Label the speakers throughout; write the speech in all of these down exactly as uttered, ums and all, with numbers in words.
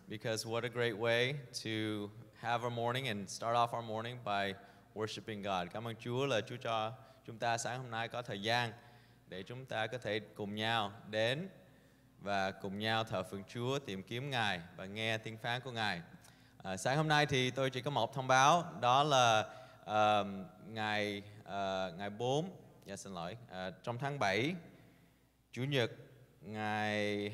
Speaker 1: because what a great way to have our morning and start off our morning by worshiping God. Cảm ơn Chúa là Chúa cho chúng ta sáng hôm nay có thời gian để chúng ta có thể cùng nhau đến và cùng nhau thờ phượng Chúa, tìm kiếm Ngài và nghe tiếng phán của Ngài. À, sáng hôm nay thì tôi chỉ có một thông báo, đó là uh, ngày uh, ngày bốn, dạ xin lỗi, uh, trong tháng bảy, Chủ nhật ngày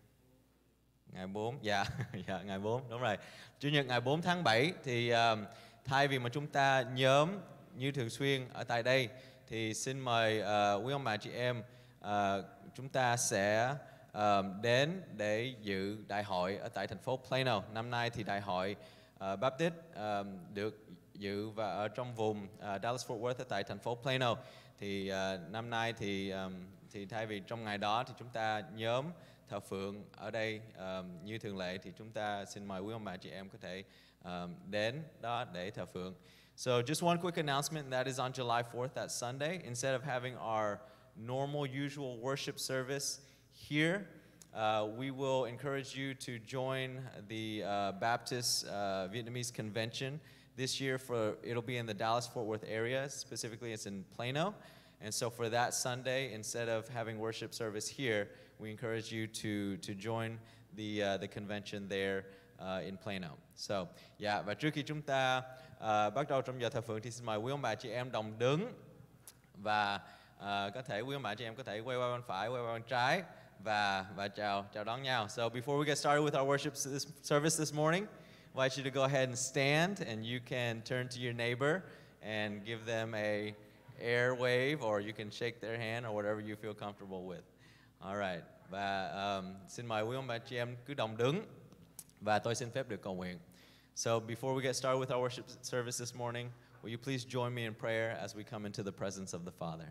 Speaker 1: ngày bốn, dạ, dạ ngày bốn, đúng rồi. Chủ nhật ngày bốn tháng bảy thì uh, thay vì mà chúng ta nhóm như thường xuyên ở tại đây thì xin mời uh, quý ông bà chị em uh, chúng ta sẽ uh, đến để dự đại hội ở tại thành phố Plano. Năm nay thì đại hội uh, Baptist uh, được dự và ở trong vùng uh, Dallas Fort Worth ở tại thành phố Plano. Thì uh, năm nay thì um, thì thay vì trong ngày đó thì chúng ta nhóm thờ phượng ở đây um, như thường lệ, thì chúng ta xin mời quý ông bà chị em có thể um, đến đó để thờ phượng. So just one quick announcement, that is on July fourth, that Sunday, instead of having our normal usual worship service here, uh, we will encourage you to join the uh, Baptist uh, Vietnamese Convention this year. For it'll be in the Dallas Fort Worth area, specifically it's in Plano. And so for that Sunday, instead of having worship service here, we encourage you to to join the uh, the convention there uh, in Plano. So, yeah, và trước khi chúng ta uh, bắt đầu trong giờ thờ phượng thì xin mời quý ông bà chị em đồng đứng và uh, có thể quý ông bà chị em có thể quay qua bên phải, quay qua bên trái và và chào chào đón nhau. So before we get started with our worship service this morning, I invite you to go ahead and stand, and you can turn to your neighbor and give them a air wave, or you can shake their hand, or whatever you feel comfortable with. All right. Và um, xin mời quý ông bà chị em cứ đồng đứng và tôi xin phép được cầu nguyện. So before we get started with our worship service this morning, will you please join me in prayer as we come into the presence of the Father.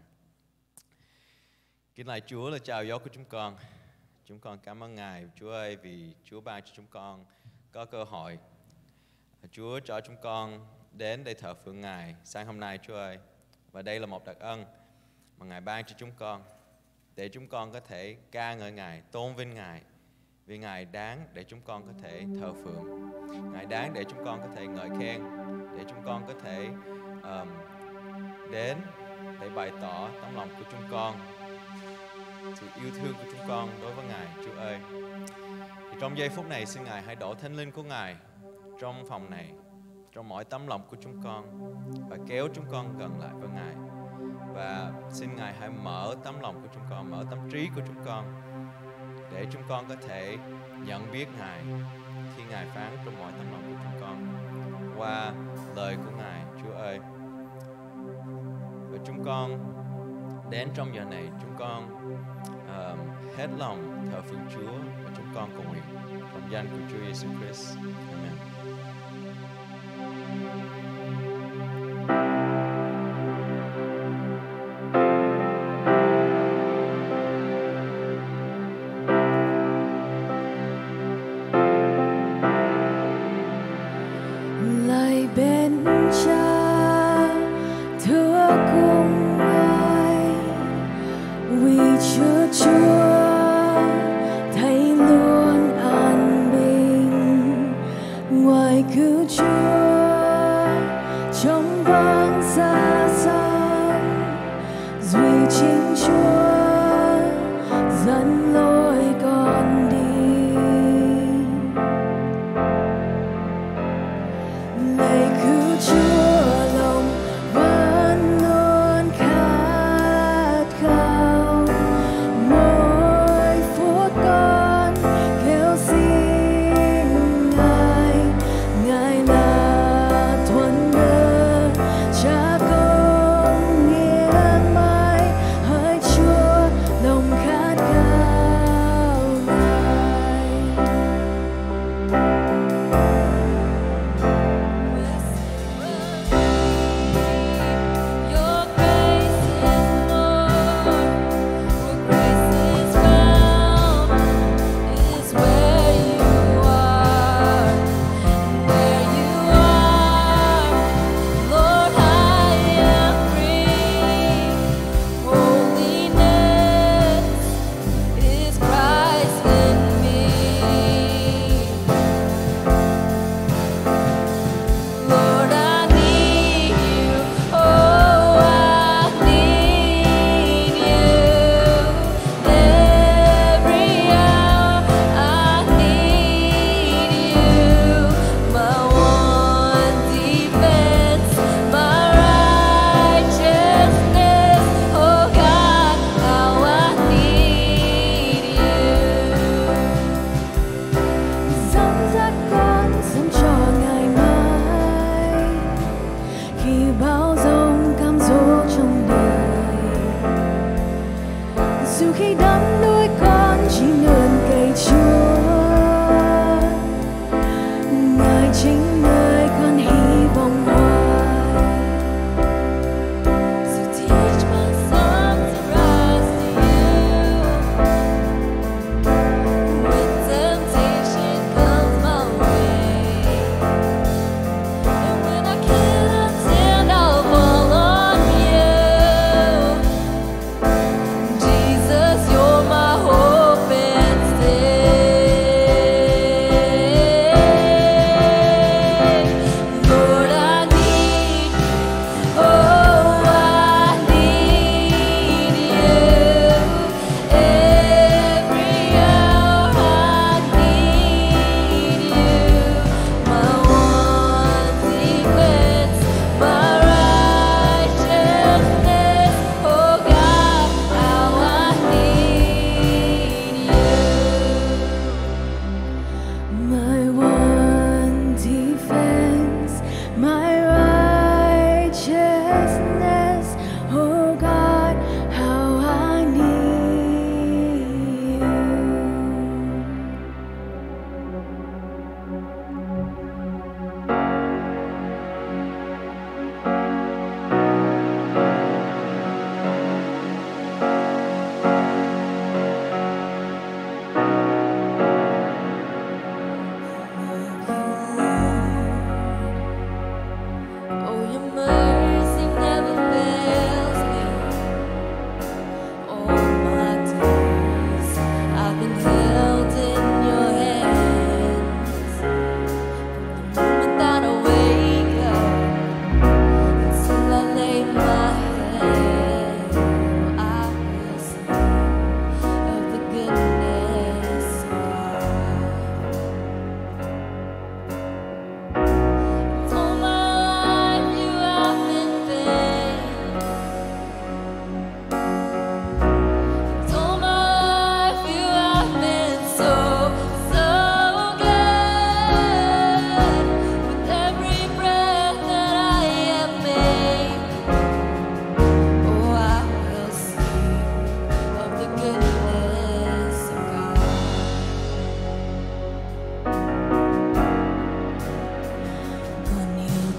Speaker 1: Kính lạy Chúa là chào gió của chúng con. Chúng con cảm ơn Ngài, Chúa ơi, vì Chúa ban cho chúng con có cơ hội. Chúa cho chúng con đến để thờ phượng Ngài sáng hôm nay, Chúa ơi. Và đây là một đặc ân mà Ngài ban cho chúng con, để chúng con có thể ca ngợi Ngài, tôn vinh Ngài, vì Ngài đáng để chúng con có thể thờ phượng. Ngài đáng để chúng con có thể ngợi khen, để chúng con có thể um, đến để bày tỏ tấm lòng của chúng con, sự yêu thương của chúng con đối với Ngài, Chúa ơi. Thì trong giây phút này, xin Ngài hãy đổ Thánh Linh của Ngài trong phòng này, trong mỗi tấm lòng của chúng con, và kéo chúng con gần lại với Ngài. Và xin Ngài hãy mở tấm lòng của chúng con, mở tâm trí của chúng con, để chúng con có thể nhận biết Ngài khi Ngài phán trong mọi tấm lòng của chúng con qua lời của Ngài, Chúa ơi. Và chúng con đến trong giờ này, chúng con uh, hết lòng thờ phượng Chúa, và chúng con cầu nguyện trong danh của Chúa Giêsu Christ. Amen.
Speaker 2: Ngài là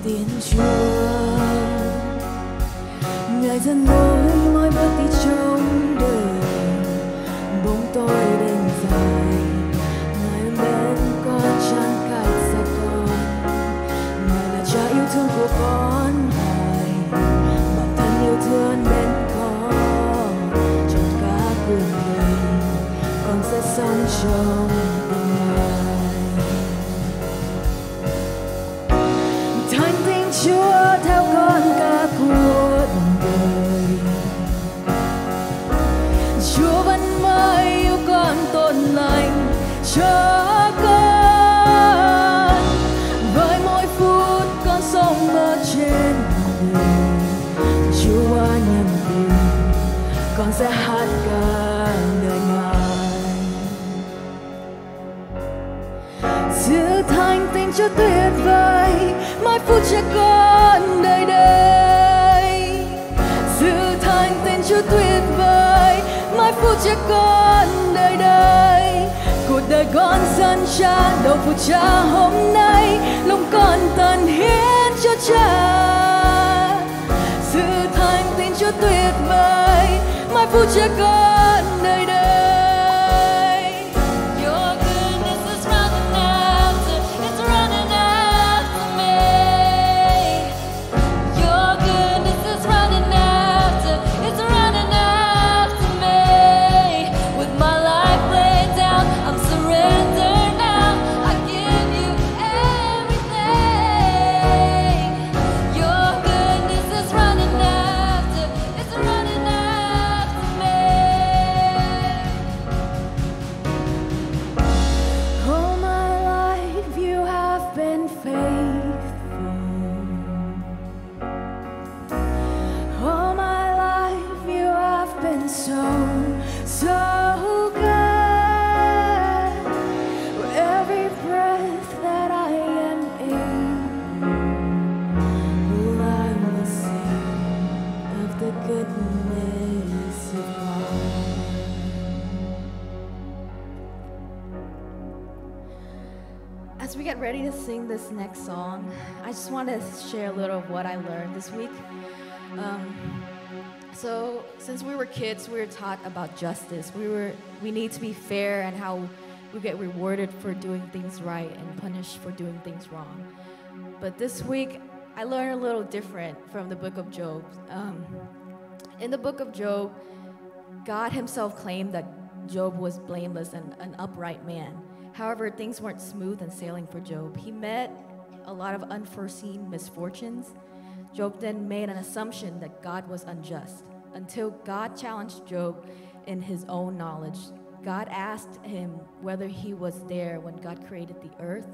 Speaker 2: Thiên Chúa, Ngài dẫn lối mọi bước đi trong đời, bóng tối đêm dài, Ngài bên con chẳng cách xa con, Ngài là Cha yêu thương của con, Ngài bản thân yêu thương đến con, trong cả cuộc đời con sẽ sống trong tình Ngài. Thánh Tinh Chúa theo con cả cuộc đời, Chúa vẫn mãi yêu con tốt lành cho con. Với mỗi phút con sống ở trên đời, Chúa nhân từ con sẽ hát ca lời Ngài. Sự thánh Tinh Chúa tuyệt vời, mỗi phút trẻ con đời đây. Sự thánh Tinh Chúa tuyệt vời, mỗi phút trẻ con đời đây. Cuộc đời con dân Cha, đầu phụ Cha hôm nay, lòng con tận hiến cho Cha. Sự thánh Tinh Chúa tuyệt vời, mỗi phút trẻ con đời đây. Your goodness is running after, it's running after me. Your goodness is running after, it's running after me. With my life laid down, I'm surrendered now. I give you everything. Your goodness is running after, it's running after me. All my life you have been faithful. All my life you have been so, so good. With every breath that I am in, will I will sing of the goodness of God. As we get ready to sing this next song, I just want to share a little of what I learned this week. Um, so, since we were kids, we were taught about justice. We were we need to be fair and how we get rewarded for doing things right and punished for doing things wrong. But this week, I learned a little different from the book of Job. Um, in the book of Job, God himself claimed that Job was blameless and an upright man. However, things weren't smooth and sailing for Job. He met a lot of unforeseen misfortunes. Job then made an assumption that God was unjust until God challenged Job in his own knowledge. God asked him whether he was there when God created the earth,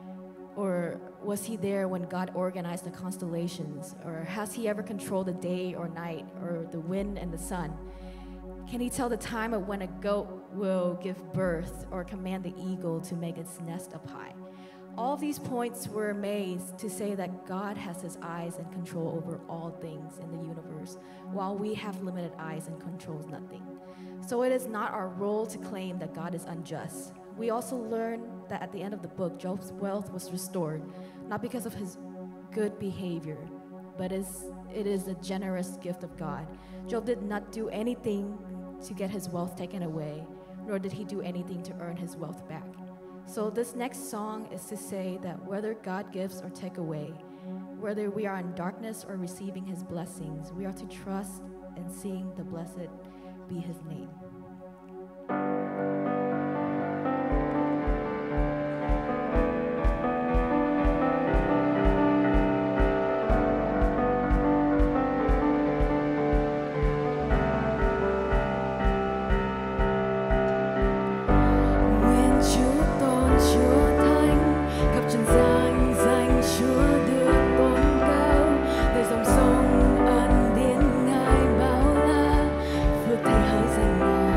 Speaker 2: or was he there when God organized the constellations, or has he ever controlled the day or night, or the wind and the sun? Can he tell the time of when a goat will give birth, or command the eagle to make its nest up high? All these points were made to say that God has his eyes and control over all things in the universe, while we have limited eyes and controls nothing. So it is not our role to claim that God is unjust. We also learn that at the end of the book, Job's wealth was restored, not because of his good behavior, but is, it is a generous gift of God. Job did not do anything to get his wealth taken away, nor did he do anything to earn his wealth back. So this next song is to say that whether God gives or take away, whether we are in darkness or receiving his blessings, we are to trust and sing the blessed be his name. Dòng sông ân điển Ngài bao la, phước thay hỡi danh Ngài.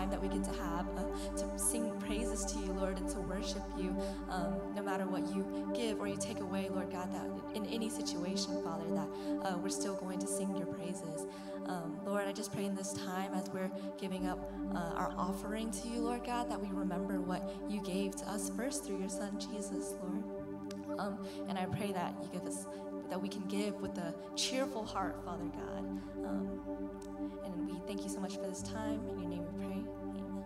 Speaker 3: time that we get to have uh, to sing praises to you, Lord, and to worship you, um, no matter what you give or you take away, Lord God, that in any situation, Father, that uh, we're still going to sing your praises. Um, Lord, I just pray in this time as we're giving up uh, our offering to you, Lord God, that we remember what you gave to us first through your Son, Jesus, Lord. Um, and I pray that you give us, that we can give with a cheerful heart, Father God. Um, and we thank you so much for this time. In your name we pray. Amen.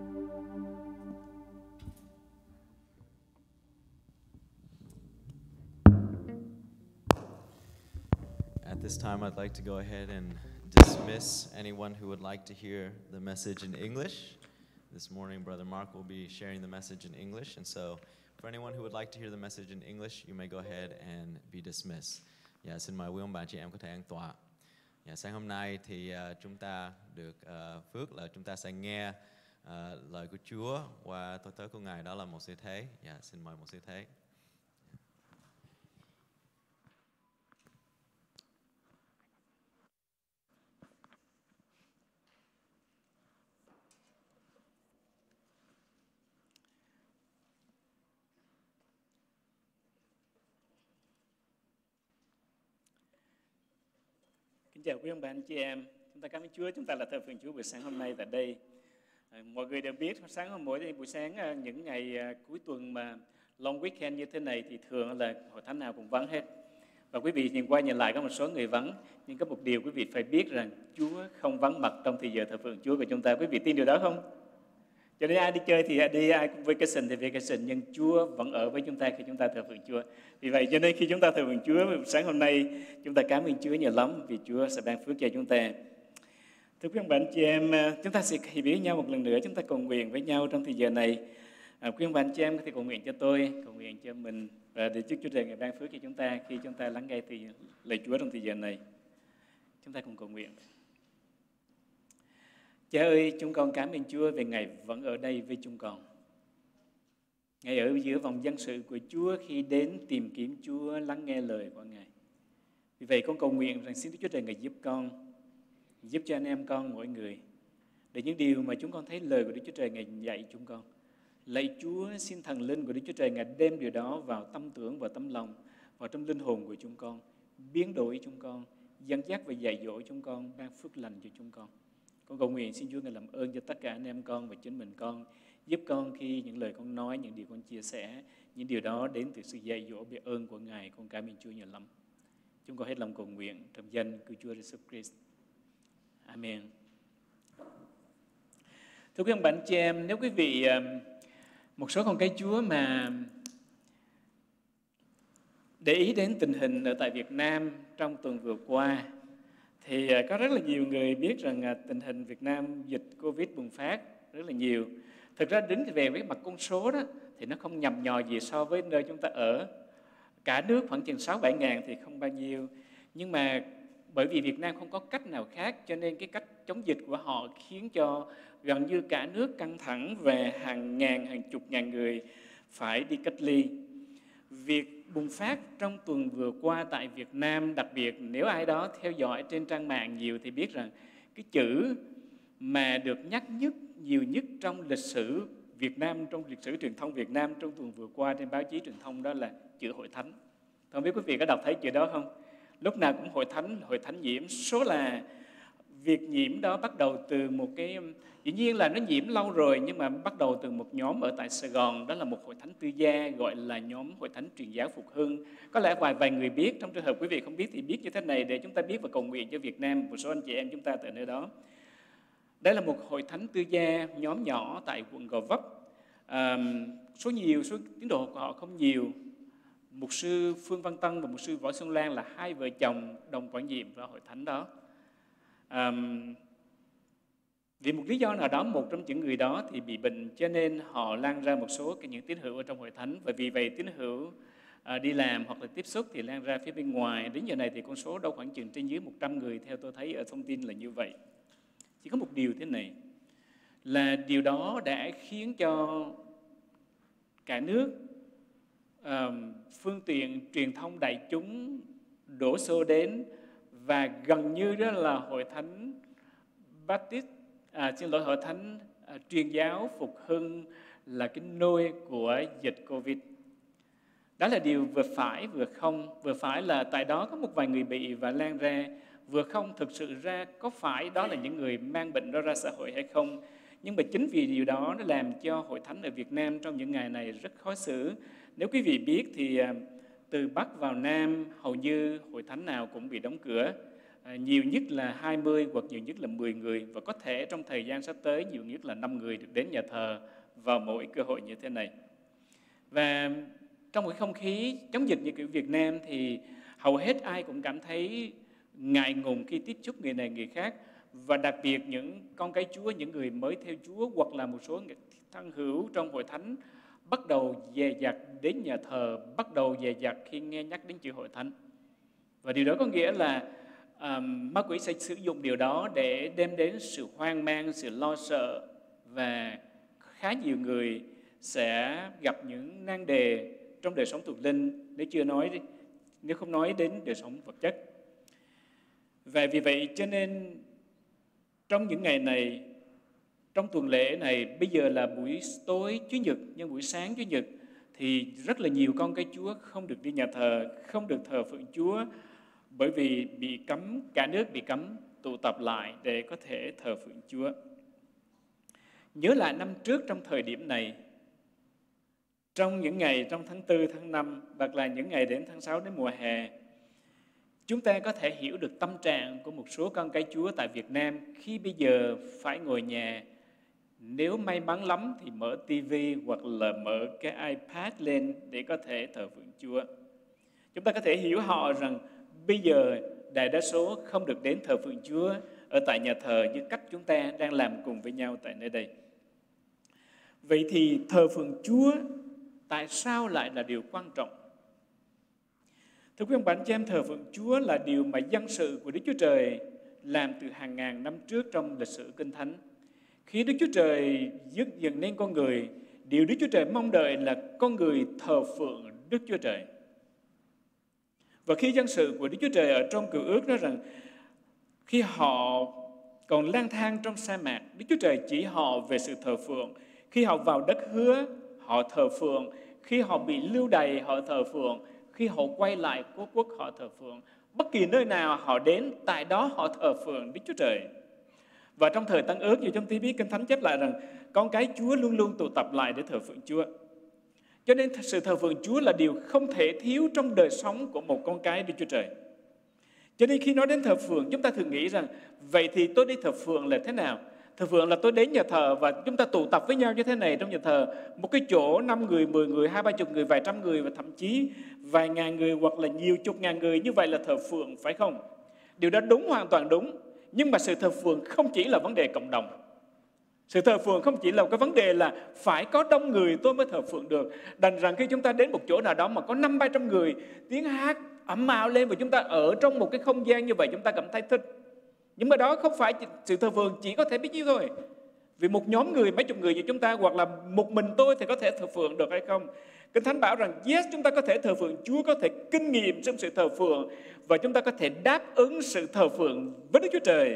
Speaker 1: At this time, I'd like to go ahead and dismiss anyone who would like to hear the message in English. This morning, Brother Mark will be sharing the message in English, and so for anyone who would like to hear the message in English, you may go ahead and be dismissed. Dạ, xin mời quý ông bà chị em có thể an tọa. Dạ, sáng hôm nay thì uh, chúng ta được uh, phước là chúng ta sẽ nghe uh, lời của Chúa qua tôi tớ của Ngài, đó là một sư thế. Dạ, xin mời một sư thế.
Speaker 4: Kính chào quý ông bà anh chị em, chúng ta cảm ơn Chúa, chúng ta là thờ phượng Chúa buổi sáng hôm nay tại đây. À, mọi người đều biết sáng hôm mỗi buổi sáng những ngày à, cuối tuần mà long weekend như thế này thì thường là hội thánh nào cũng vắng hết. Và quý vị nhìn qua nhìn lại có một số người vắng, nhưng có một điều quý vị phải biết rằng Chúa không vắng mặt trong thời giờ thờ phượng Chúa của chúng ta. Quý vị tin điều đó không? Cho nên ai đi chơi thì đi, ai vacation thì vacation, nhưng Chúa vẫn ở với chúng ta khi chúng ta thờ phượng Chúa. Vì vậy cho nên khi chúng ta thờ phượng Chúa sáng hôm nay, chúng ta cảm ơn Chúa nhiều lắm vì Chúa sẽ ban phước cho chúng ta. Thưa quý ông bà anh chị em, chúng ta sẽ hiểu biết nhau một lần nữa, chúng ta cầu nguyện với nhau trong thời giờ này. À, quý ông bà anh chị em có thể cầu nguyện cho tôi, cầu nguyện cho mình và để chúc Chúa Trời ngài ban phước cho chúng ta khi chúng ta lắng nghe thì lời Chúa trong thời giờ này. Chúng ta cùng cầu nguyện. Cha ơi, chúng con cảm ơn Chúa về Ngài vẫn ở đây với chúng con. Ngài ở giữa vòng dân sự của Chúa khi đến tìm kiếm Chúa, lắng nghe lời của Ngài. Vì vậy con cầu nguyện rằng xin Đức Chúa Trời Ngài giúp con, giúp cho anh em con mỗi người, để những điều mà chúng con thấy lời của Đức Chúa Trời Ngài dạy chúng con. Lạy Chúa, xin thần linh của Đức Chúa Trời Ngài đem điều đó vào tâm tưởng và tâm lòng, vào trong linh hồn của chúng con, biến đổi chúng con, dẫn dắt và dạy dỗ chúng con, ban phước lành cho chúng con. Con cầu nguyện xin Chúa Ngài làm ơn cho tất cả anh em con và chính mình con, giúp con khi những lời con nói, những điều con chia sẻ, những điều đó đến từ sự dạy dỗ biết ơn của Ngài. Con cảm ơn Chúa nhiều lắm. Chúng con hết lòng cầu nguyện trong danh của Chúa Jesus Christ. Amen. Thưa quý ông bà anh chị em, nếu quý vị một số con cái Chúa mà để ý đến tình hình ở tại Việt Nam trong tuần vừa qua, thì có rất là nhiều người biết rằng tình hình Việt Nam dịch Covid bùng phát rất là nhiều. Thực ra đứng về với mặt con số đó thì nó không nhằm nhò gì so với nơi chúng ta ở. Cả nước khoảng chừng sáu bảy ngàn thì không bao nhiêu. Nhưng mà bởi vì Việt Nam không có cách nào khác, cho nên cái cách chống dịch của họ khiến cho gần như cả nước căng thẳng và hàng ngàn, hàng chục ngàn người phải đi cách ly. Việc bùng phát trong tuần vừa qua tại Việt Nam, đặc biệt nếu ai đó theo dõi trên trang mạng nhiều thì biết rằng cái chữ mà được nhắc nhất, nhiều nhất trong lịch sử Việt Nam, trong lịch sử truyền thông Việt Nam trong tuần vừa qua trên báo chí truyền thông, đó là chữ hội thánh. Không biết quý vị có đọc thấy chữ đó không? Lúc nào cũng hội thánh, hội thánh nhiễm. Số là việc nhiễm đó bắt đầu từ một cái, dĩ nhiên là nó nhiễm lâu rồi, nhưng mà bắt đầu từ một nhóm ở tại Sài Gòn, đó là một hội thánh tư gia gọi là nhóm hội thánh truyền giáo Phục Hưng. Có lẽ vài vài người biết, trong trường hợp quý vị không biết thì biết như thế này để chúng ta biết và cầu nguyện cho Việt Nam, một số anh chị em chúng ta tại nơi đó. Đây là một hội thánh tư gia nhóm nhỏ tại quận Gò Vấp. À, số nhiều, số tín đồ của họ không nhiều. Mục sư Phương Văn Tân và mục sư Võ Xuân Lan là hai vợ chồng đồng quản nhiệm vào hội thánh đó. À, vì một lý do nào đó, một trong những người đó thì bị bệnh, cho nên họ lan ra một số những tín hữu ở trong hội thánh, và vì vậy tín hữu à, đi làm hoặc là tiếp xúc thì lan ra phía bên ngoài. Đến giờ này thì con số đâu khoảng chừng trên dưới một trăm người, theo tôi thấy ở thông tin là như vậy. Chỉ có một điều thế này, là điều đó đã khiến cho cả nước uh, phương tiện truyền thông đại chúng đổ xô đến, và gần như đó là hội thánh Baptist, à, xin lỗi hội thánh à, truyền giáo phục hưng là cái nôi của dịch Covid. Đó là điều vừa phải vừa không. Vừa phải là tại đó có một vài người bị và lan ra. Vừa không, thực sự ra có phải đó là những người mang bệnh đó ra xã hội hay không. Nhưng mà chính vì điều đó nó làm cho hội thánh ở Việt Nam trong những ngày này rất khó xử. Nếu quý vị biết thì từ Bắc vào Nam hầu như hội thánh nào cũng bị đóng cửa. À, nhiều nhất là hai mươi hoặc nhiều nhất là mười người. Và có thể trong thời gian sắp tới nhiều nhất là năm người được đến nhà thờ vào mỗi cơ hội như thế này. Và trong cái không khí chống dịch như kiểu Việt Nam thì hầu hết ai cũng cảm thấy ngại ngùng khi tiếp xúc người này người khác. Và đặc biệt những con cái Chúa, những người mới theo Chúa hoặc là một số thân hữu trong hội thánh bắt đầu dè dặt đến nhà thờ, bắt đầu dè dặt khi nghe nhắc đến chữ hội thánh. Và điều đó có nghĩa là um, ma quỷ sẽ sử dụng điều đó để đem đến sự hoang mang, sự lo sợ, và khá nhiều người sẽ gặp những nan đề trong đời sống thuộc linh, nếu chưa nói nếu không nói đến đời sống vật chất. Và vì vậy cho nên trong những ngày này, trong tuần lễ này, bây giờ là buổi tối Chủ nhật, nhưng buổi sáng Chủ nhật thì rất là nhiều con cái Chúa không được đi nhà thờ, không được thờ phượng Chúa, bởi vì bị cấm, cả nước bị cấm tụ tập lại để có thể thờ phượng Chúa. Nhớ lại năm trước trong thời điểm này, trong những ngày trong tháng tư, tháng năm, hoặc là những ngày đến tháng sáu đến mùa hè, chúng ta có thể hiểu được tâm trạng của một số con cái Chúa tại Việt Nam khi bây giờ phải ngồi nhà. Nếu may mắn lắm thì mở tivi hoặc là mở cái iPad lên để có thể thờ phượng Chúa. Chúng ta có thể hiểu họ rằng bây giờ đại đa số không được đến thờ phượng Chúa ở tại nhà thờ như cách chúng ta đang làm cùng với nhau tại nơi đây. Vậy thì thờ phượng Chúa tại sao lại là điều quan trọng? Thưa quý ông bà anh chị em, thờ phượng Chúa là điều mà dân sự của Đức Chúa Trời làm từ hàng ngàn năm trước trong lịch sử Kinh Thánh. Khi Đức Chúa Trời dứt dựng nên con người, điều Đức Chúa Trời mong đợi là con người thờ phượng Đức Chúa Trời. Và khi dân sự của Đức Chúa Trời ở trong Cựu Ước nói rằng khi họ còn lang thang trong sa mạc, Đức Chúa Trời chỉ họ về sự thờ phượng. Khi họ vào đất hứa, họ thờ phượng. Khi họ bị lưu đày, họ thờ phượng. Khi họ quay lại quốc quốc, họ thờ phượng. Bất kỳ nơi nào họ đến, tại đó họ thờ phượng Đức Chúa Trời. Và trong thời Tân Ước, như chúng ta biết, Kinh Thánh chép lại rằng con cái Chúa luôn luôn tụ tập lại để thờ phượng Chúa. Cho nên sự thờ phượng Chúa là điều không thể thiếu trong đời sống của một con cái Đức Chúa Trời. Cho nên khi nói đến thờ phượng, chúng ta thường nghĩ rằng vậy thì tôi đi thờ phượng là thế nào? Thờ phượng là tôi đến nhà thờ và chúng ta tụ tập với nhau như thế này trong nhà thờ. Một cái chỗ năm người, mười người, hai ba chục người, vài trăm người và thậm chí vài ngàn người hoặc là nhiều chục ngàn người, như vậy là thờ phượng, phải không? Điều đó đúng, hoàn toàn đúng. Nhưng mà sự thờ phượng không chỉ là vấn đề cộng đồng. Sự thờ phượng không chỉ là cái vấn đề là phải có đông người tôi mới thờ phượng được. Đành rằng khi chúng ta đến một chỗ nào đó mà có năm ba trăm người, tiếng hát ầm ào lên và chúng ta ở trong một cái không gian như vậy, chúng ta cảm thấy thích. Nhưng mà đó không phải sự thờ phượng chỉ có thể biết nhiêu thôi. Vì một nhóm người, mấy chục người như chúng ta, hoặc là một mình tôi thì có thể thờ phượng được hay không? Kinh Thánh bảo rằng yes, chúng ta có thể thờ phượng Chúa, có thể kinh nghiệm trong sự thờ phượng, và chúng ta có thể đáp ứng sự thờ phượng với Đức Chúa Trời.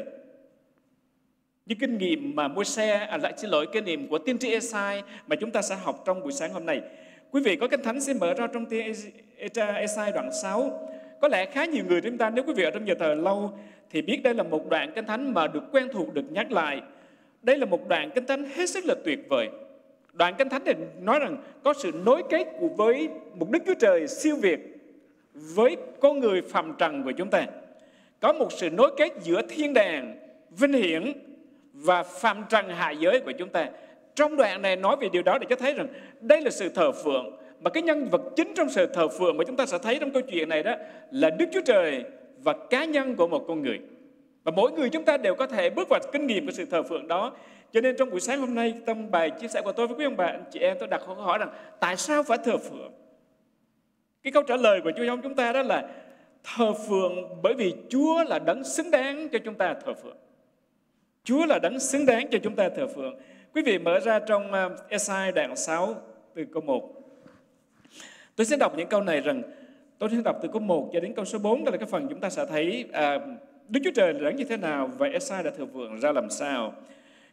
Speaker 4: Như kinh nghiệm mà Môi-se, à lại xin lỗi, kinh nghiệm của tiên tri Ê-sai mà chúng ta sẽ học trong buổi sáng hôm nay. Quý vị có Kinh Thánh sẽ mở ra trong tiên Ê-sai đoạn sáu. Có lẽ khá nhiều người chúng ta, nếu quý vị ở trong nhà thờ lâu thì biết đây là một đoạn Kinh Thánh mà được quen thuộc, được nhắc lại. Đây là một đoạn Kinh Thánh hết sức là tuyệt vời. Đoạn Kinh Thánh này nói rằng có sự nối kết với một Đức Chúa Trời siêu việt với con người phàm trần của chúng ta. Có một sự nối kết giữa thiên đàng vinh hiển và phàm trần hạ giới của chúng ta. Trong đoạn này nói về điều đó để cho thấy rằng đây là sự thờ phượng. Mà cái nhân vật chính trong sự thờ phượng mà chúng ta sẽ thấy trong câu chuyện này đó là Đức Chúa Trời và cá nhân của một con người. Và mỗi người chúng ta đều có thể bước vào kinh nghiệm của sự thờ phượng đó. Cho nên trong buổi sáng hôm nay, trong bài chia sẻ của tôi với quý ông bà, anh chị em, tôi đặt câu hỏi rằng tại sao phải thờ phượng? Cái câu trả lời của Chúa trong chúng ta đó là thờ phượng bởi vì Chúa là đấng xứng đáng cho chúng ta thờ phượng. Chúa là đấng xứng đáng cho chúng ta thờ phượng. Quý vị mở ra trong Ê-sai đoạn sáu từ câu một. Tôi sẽ đọc những câu này rằng, tôi sẽ đọc từ câu một cho đến câu số bốn. Đó là cái phần chúng ta sẽ thấy à, Đức Chúa Trời là đấng như thế nào và Ê-sai đã thờ phượng ra làm sao.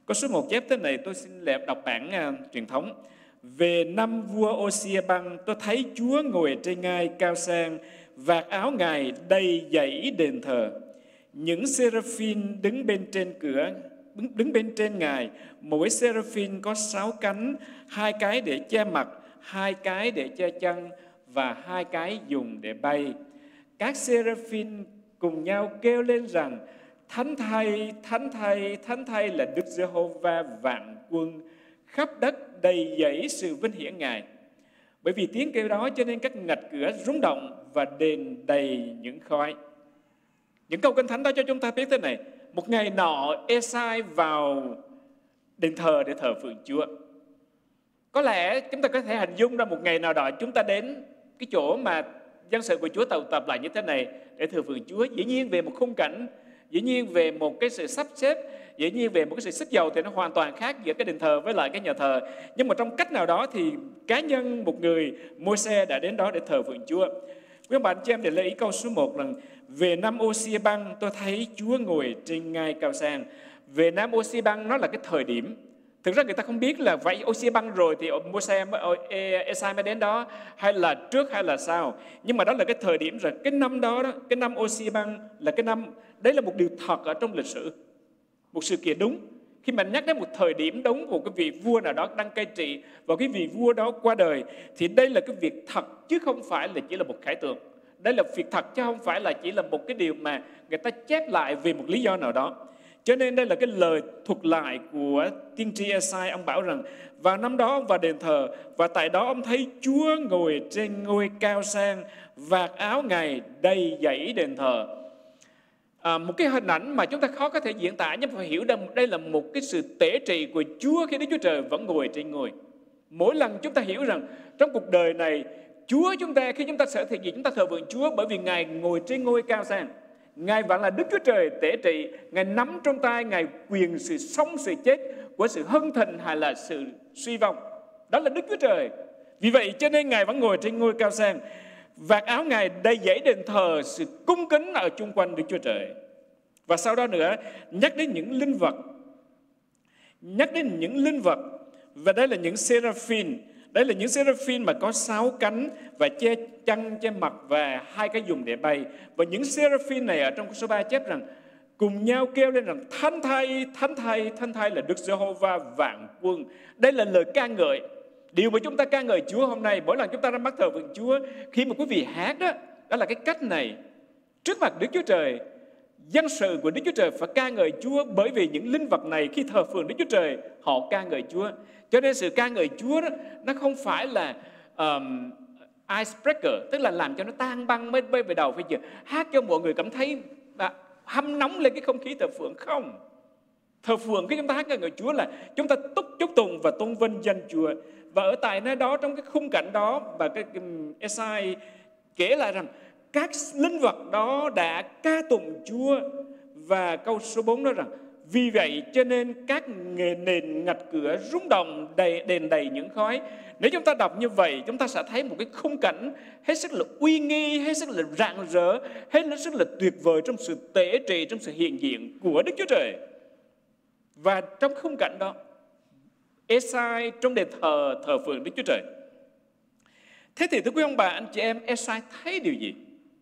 Speaker 4: Câu số một chép thế này, tôi xin đọc bản uh, truyền thống. Về năm vua Ô-si-a-băng, tôi thấy Chúa ngồi trên ngai cao sang, vạt áo Ngài đầy dãy đền thờ. Những seraphim đứng bên trên cửa, đứng bên trên Ngài, mỗi seraphim có sáu cánh, hai cái để che mặt, hai cái để che chân và hai cái dùng để bay. Các seraphim cùng nhau kêu lên rằng: Thánh thay, thánh thay, thánh thay là Đức Giê-hô-va vạn quân, khắp đất đầy dẫy sự vinh hiển Ngài. Bởi vì tiếng kêu đó cho nên các ngạch cửa rung động và đền đầy những khói. Những câu Kinh Thánh đó cho chúng ta biết thế này: một ngày nọ, Ê-sai vào đền thờ để thờ phượng Chúa. Có lẽ chúng ta có thể hình dung ra một ngày nào đó chúng ta đến cái chỗ mà dân sự của Chúa tụ tập lại như thế này để thờ phượng Chúa. Dĩ nhiên về một khung cảnh, dĩ nhiên về một cái sự sắp xếp, dĩ nhiên về một cái sự xích dầu thì nó hoàn toàn khác giữa cái đền thờ với lại cái nhà thờ. Nhưng mà trong cách nào đó thì cá nhân một người Môi-se đã đến đó để thờ phượng Chúa. Quý ông bạn chị em để lấy ý câu số một rằng: về năm Ô-si-a-băng, tôi thấy Chúa ngồi trên ngai cao sang. Về năm Ô-si-a-băng nó là cái thời điểm. Thực ra người ta không biết là vậy Ô-si-a-băng rồi thì Môi-se Ê-sai mới đến đó, hay là trước hay là sau. Nhưng mà đó là cái thời điểm rồi. Cái năm đó, đó cái năm Ô-si-a-băng là cái năm, đấy là một điều thật ở trong lịch sử, một sự kiện đúng. Khi mà nhắc đến một thời điểm đúng của cái vị vua nào đó đang cai trị và cái vị vua đó qua đời, thì đây là cái việc thật chứ không phải là chỉ là một khải tượng. Đây là việc thật chứ không phải là chỉ là một cái điều mà người ta chép lại vì một lý do nào đó. Cho nên đây là cái lời thuật lại của tiên tri Ê-sai. Ông bảo rằng vào năm đó ông vào đền thờ, và tại đó ông thấy Chúa ngồi trên ngôi cao sang, vạt áo Ngài đầy dẫy đền thờ. À, một cái hình ảnh mà chúng ta khó có thể diễn tả, nhưng phải hiểu rằng đây là một cái sự tể trị của Chúa khi Đức Chúa Trời vẫn ngồi trên ngôi. Mỗi lần chúng ta hiểu rằng trong cuộc đời này, Chúa chúng ta, khi chúng ta sở thị gì, chúng ta thờ phượng Chúa bởi vì Ngài ngồi trên ngôi cao sang. Ngài vẫn là Đức Chúa Trời tể trị. Ngài nắm trong tay Ngài quyền sự sống, sự chết, của sự hưng thịnh hay là sự suy vong. Đó là Đức Chúa Trời. Vì vậy cho nên Ngài vẫn ngồi trên ngôi cao sang. Vạt áo Ngài đầy dẫy đền thờ, sự cung kính ở chung quanh Đức Chúa Trời. Và sau đó nữa, nhắc đến những linh vật. Nhắc đến những linh vật. Và đây là những seraphim. Đây là những seraphim mà có sáu cánh và che chân, che mặt và hai cái dùng để bay. Và những seraphim này ở trong số ba chép rằng cùng nhau kêu lên rằng: Thánh thay, thánh thay, thánh thay là Đức Giê-hô-va vạn quân. Đây là lời ca ngợi. Điều mà chúng ta ca ngợi Chúa hôm nay, mỗi lần chúng ta ra mắt thờ phượng Chúa, khi mà quý vị hát đó, đó là cái cách này. Trước mặt Đức Chúa Trời, dân sự của Đức Chúa Trời phải ca ngợi Chúa, bởi vì những linh vật này khi thờ phượng Đức Chúa Trời, họ ca ngợi Chúa. Cho nên sự ca ngợi Chúa đó, nó không phải là um, icebreaker, tức là làm cho nó tan băng mới mới về đầu phải chưa? Hát cho mọi người cảm thấy à, hâm nóng lên cái không khí thờ phượng. Không. Thờ phượng khi chúng ta hát ca ngợi Chúa là chúng ta túc chúc tụng và tôn vinh danh Chúa. Và ở tại nơi đó, trong cái khung cảnh đó, và cái Ê-sai kể lại rằng các linh vật đó đã ca tụng Chúa. Và câu số bốn nói rằng: vì vậy cho nên các nền ngạch cửa rung động đầy, đền đầy những khói. Nếu chúng ta đọc như vậy, chúng ta sẽ thấy một cái khung cảnh hết sức là uy nghi, hết sức là rạng rỡ, hết sức là tuyệt vời trong sự tể trị, trong sự hiện diện của Đức Chúa Trời. Và trong khung cảnh đó, Ê-sai trong đền thờ thờ phượng Đức Chúa Trời. Thế thì thưa quý ông bà, anh chị em, Ê-sai thấy điều gì?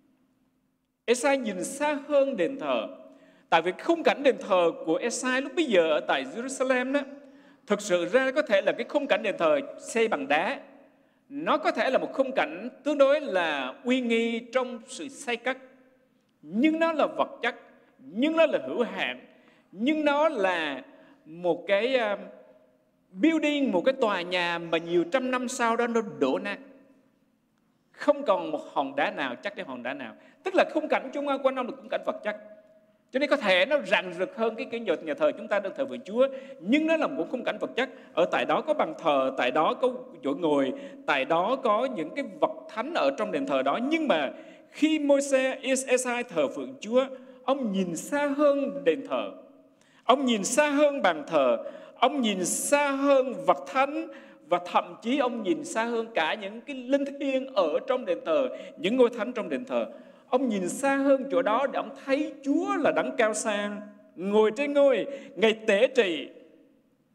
Speaker 4: Ê-sai nhìn xa hơn đền thờ. Tại vì khung cảnh đền thờ của Ê-sai lúc bây giờ ở tại Jerusalem đó, thực sự ra có thể là cái khung cảnh đền thờ xây bằng đá. Nó có thể là một khung cảnh tương đối là uy nghi trong sự xây cất, nhưng nó là vật chất, nhưng nó là hữu hạn, nhưng nó là một cái uh, building, một cái tòa nhà mà nhiều trăm năm sau đó nó đổ nát, không còn một hòn đá nào chắc đến hòn đá nào. Tức là khung cảnh chung quanh ông là khung cảnh vật chất. Cho nên có thể nó rạng rực hơn cái cái nhà thờ chúng ta đang thờ phượng Chúa, nhưng nó là một khung cảnh vật chất. Ở tại đó có bàn thờ, tại đó có chỗ ngồi, tại đó có những cái vật thánh ở trong đền thờ đó. Nhưng mà khi Môi-se Ê-sai thờ phượng Chúa, ông nhìn xa hơn đền thờ, ông nhìn xa hơn bàn thờ, ông nhìn xa hơn vật thánh, và thậm chí ông nhìn xa hơn cả những cái linh thiêng ở trong đền thờ, những ngôi thánh trong đền thờ. Ông nhìn xa hơn chỗ đó để ông thấy Chúa là đấng cao sang, ngồi trên ngôi, Ngài tể trị.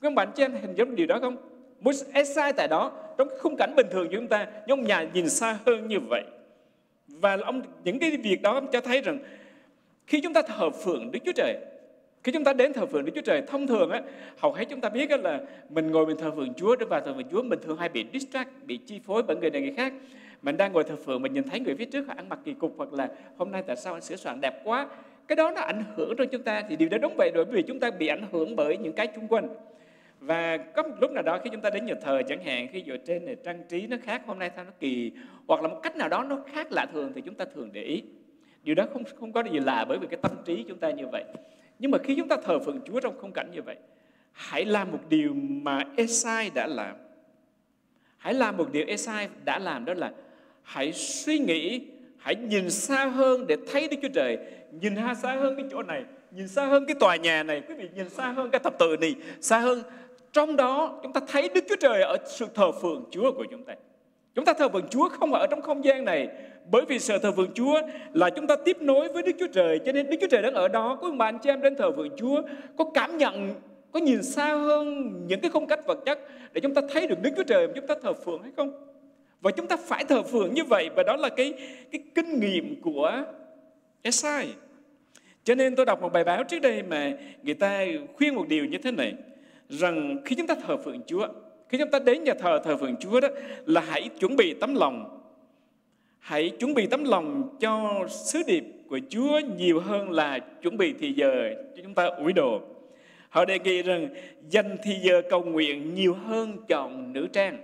Speaker 4: Các bạn chị em hình dung điều đó không? Ê-sai tại đó trong cái khung cảnh bình thường của chúng ta, nhưng ông nhà nhìn xa hơn như vậy. Và ông những cái việc đó cho thấy rằng khi chúng ta thờ phượng Đức Chúa Trời, khi chúng ta đến thờ phượng Đức Chúa Trời, thông thường á, hầu hết chúng ta biết là mình ngồi mình thờ phượng Chúa, và thờ phượng Chúa mình thường hay bị distract, bị chi phối bởi người này người khác. Mình đang ngồi thờ phượng, mình nhìn thấy người phía trước họ ăn mặc kỳ cục, hoặc là hôm nay tại sao anh sửa soạn đẹp quá. Cái đó nó ảnh hưởng trong chúng ta, thì điều đó đúng vậy rồi, bởi vì chúng ta bị ảnh hưởng bởi những cái xung quanh. Và có một lúc nào đó khi chúng ta đến nhà thờ chẳng hạn, khi ở trên này trang trí nó khác, hôm nay sao nó kỳ, hoặc là một cách nào đó nó khác lạ thường, thì chúng ta thường để ý. Điều đó không không có gì lạ, bởi vì cái tâm trí chúng ta như vậy. Nhưng mà khi chúng ta thờ phượng Chúa trong khung cảnh như vậy, hãy làm một điều mà Ê-sai đã làm. Hãy làm một điều Ê-sai đã làm, đó là hãy suy nghĩ, hãy nhìn xa hơn để thấy Đức Chúa Trời. Nhìn xa hơn cái chỗ này, nhìn xa hơn cái tòa nhà này, quý vị nhìn xa hơn cái thập tự này, xa hơn. Trong đó chúng ta thấy Đức Chúa Trời ở sự thờ phượng Chúa của chúng ta. Chúng ta thờ phượng Chúa không ở trong không gian này, bởi vì sự thờ phượng Chúa là chúng ta tiếp nối với Đức Chúa Trời, cho nên Đức Chúa Trời đang ở đó. Có bạn chị em đến thờ phượng Chúa, có cảm nhận, có nhìn xa hơn những cái khung cách vật chất để chúng ta thấy được Đức Chúa Trời mà chúng ta thờ phượng hay không? Và chúng ta phải thờ phượng như vậy, và đó là cái cái kinh nghiệm của Ê-sai. Cho nên tôi đọc một bài báo trước đây mà người ta khuyên một điều như thế này, rằng khi chúng ta thờ phượng Chúa, khi chúng ta đến nhà thờ thờ phượng Chúa đó, là hãy chuẩn bị tấm lòng. Hãy chuẩn bị tấm lòng cho sứ điệp của Chúa nhiều hơn là chuẩn bị thì giờ cho chúng ta ủi đồ. Họ đề nghị rằng dành thì giờ cầu nguyện nhiều hơn chọn nữ trang.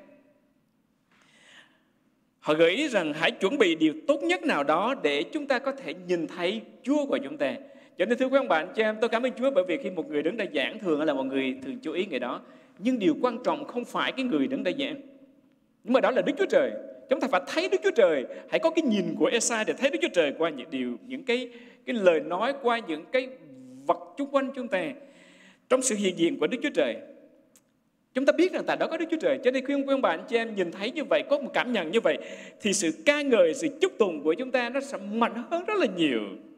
Speaker 4: Họ gợi ý rằng hãy chuẩn bị điều tốt nhất nào đó để chúng ta có thể nhìn thấy Chúa của chúng ta. Cho nên thưa quý ông bạn chị em, tôi cảm ơn Chúa, bởi vì khi một người đứng đây giảng thường là một người thường chú ý người đó. Nhưng điều quan trọng không phải cái người đứng đây giảng, nhưng mà đó là Đức Chúa Trời. Chúng ta phải thấy Đức Chúa Trời. Hãy có cái nhìn của Ê-sai để thấy Đức Chúa Trời qua những điều, những cái cái lời nói, qua những cái vật xung quanh chúng ta, trong sự hiện diện của Đức Chúa Trời. Chúng ta biết rằng tại đó có Đức Chúa Trời. Cho nên khuyên quý ông bạn chị em nhìn thấy như vậy, có một cảm nhận như vậy, thì sự ca ngợi, sự chúc tụng của chúng ta nó sẽ mạnh hơn rất là nhiều.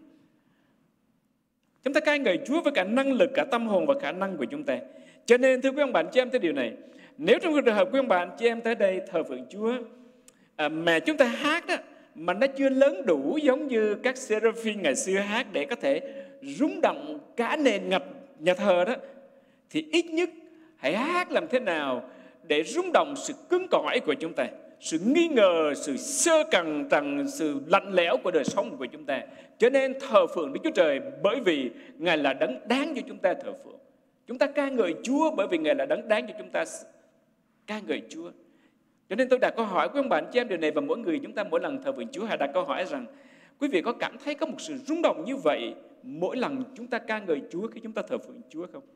Speaker 4: Chúng ta ca ngợi Chúa với cả năng lực, cả tâm hồn và khả năng của chúng ta. Cho nên thưa quý ông bạn chị em, tới điều này, nếu trong trường hợp quý ông bạn chị em tới đây thờ phượng Chúa à, mà chúng ta hát đó, mà nó chưa lớn đủ giống như các seraphim ngày xưa hát để có thể rung động cả nền ngập nhà thờ đó, thì ít nhất hãy hát làm thế nào để rung động sự cứng cỏi của chúng ta, sự nghi ngờ, sự sơ cằn trần, sự lạnh lẽo của đời sống của chúng ta. Cho nên thờ phượng Đức Chúa Trời bởi vì Ngài là đấng đáng cho chúng ta thờ phượng. Chúng ta ca ngợi Chúa bởi vì Ngài là đấng đáng cho chúng ta ca ngợi Chúa. Cho nên tôi đặt câu hỏi với ông bạn chị em điều này, và mỗi người chúng ta mỗi lần thờ phượng Chúa hãy đặt câu hỏi rằng quý vị có cảm thấy có một sự rung động như vậy mỗi lần chúng ta ca ngợi Chúa khi chúng ta thờ phượng Chúa không?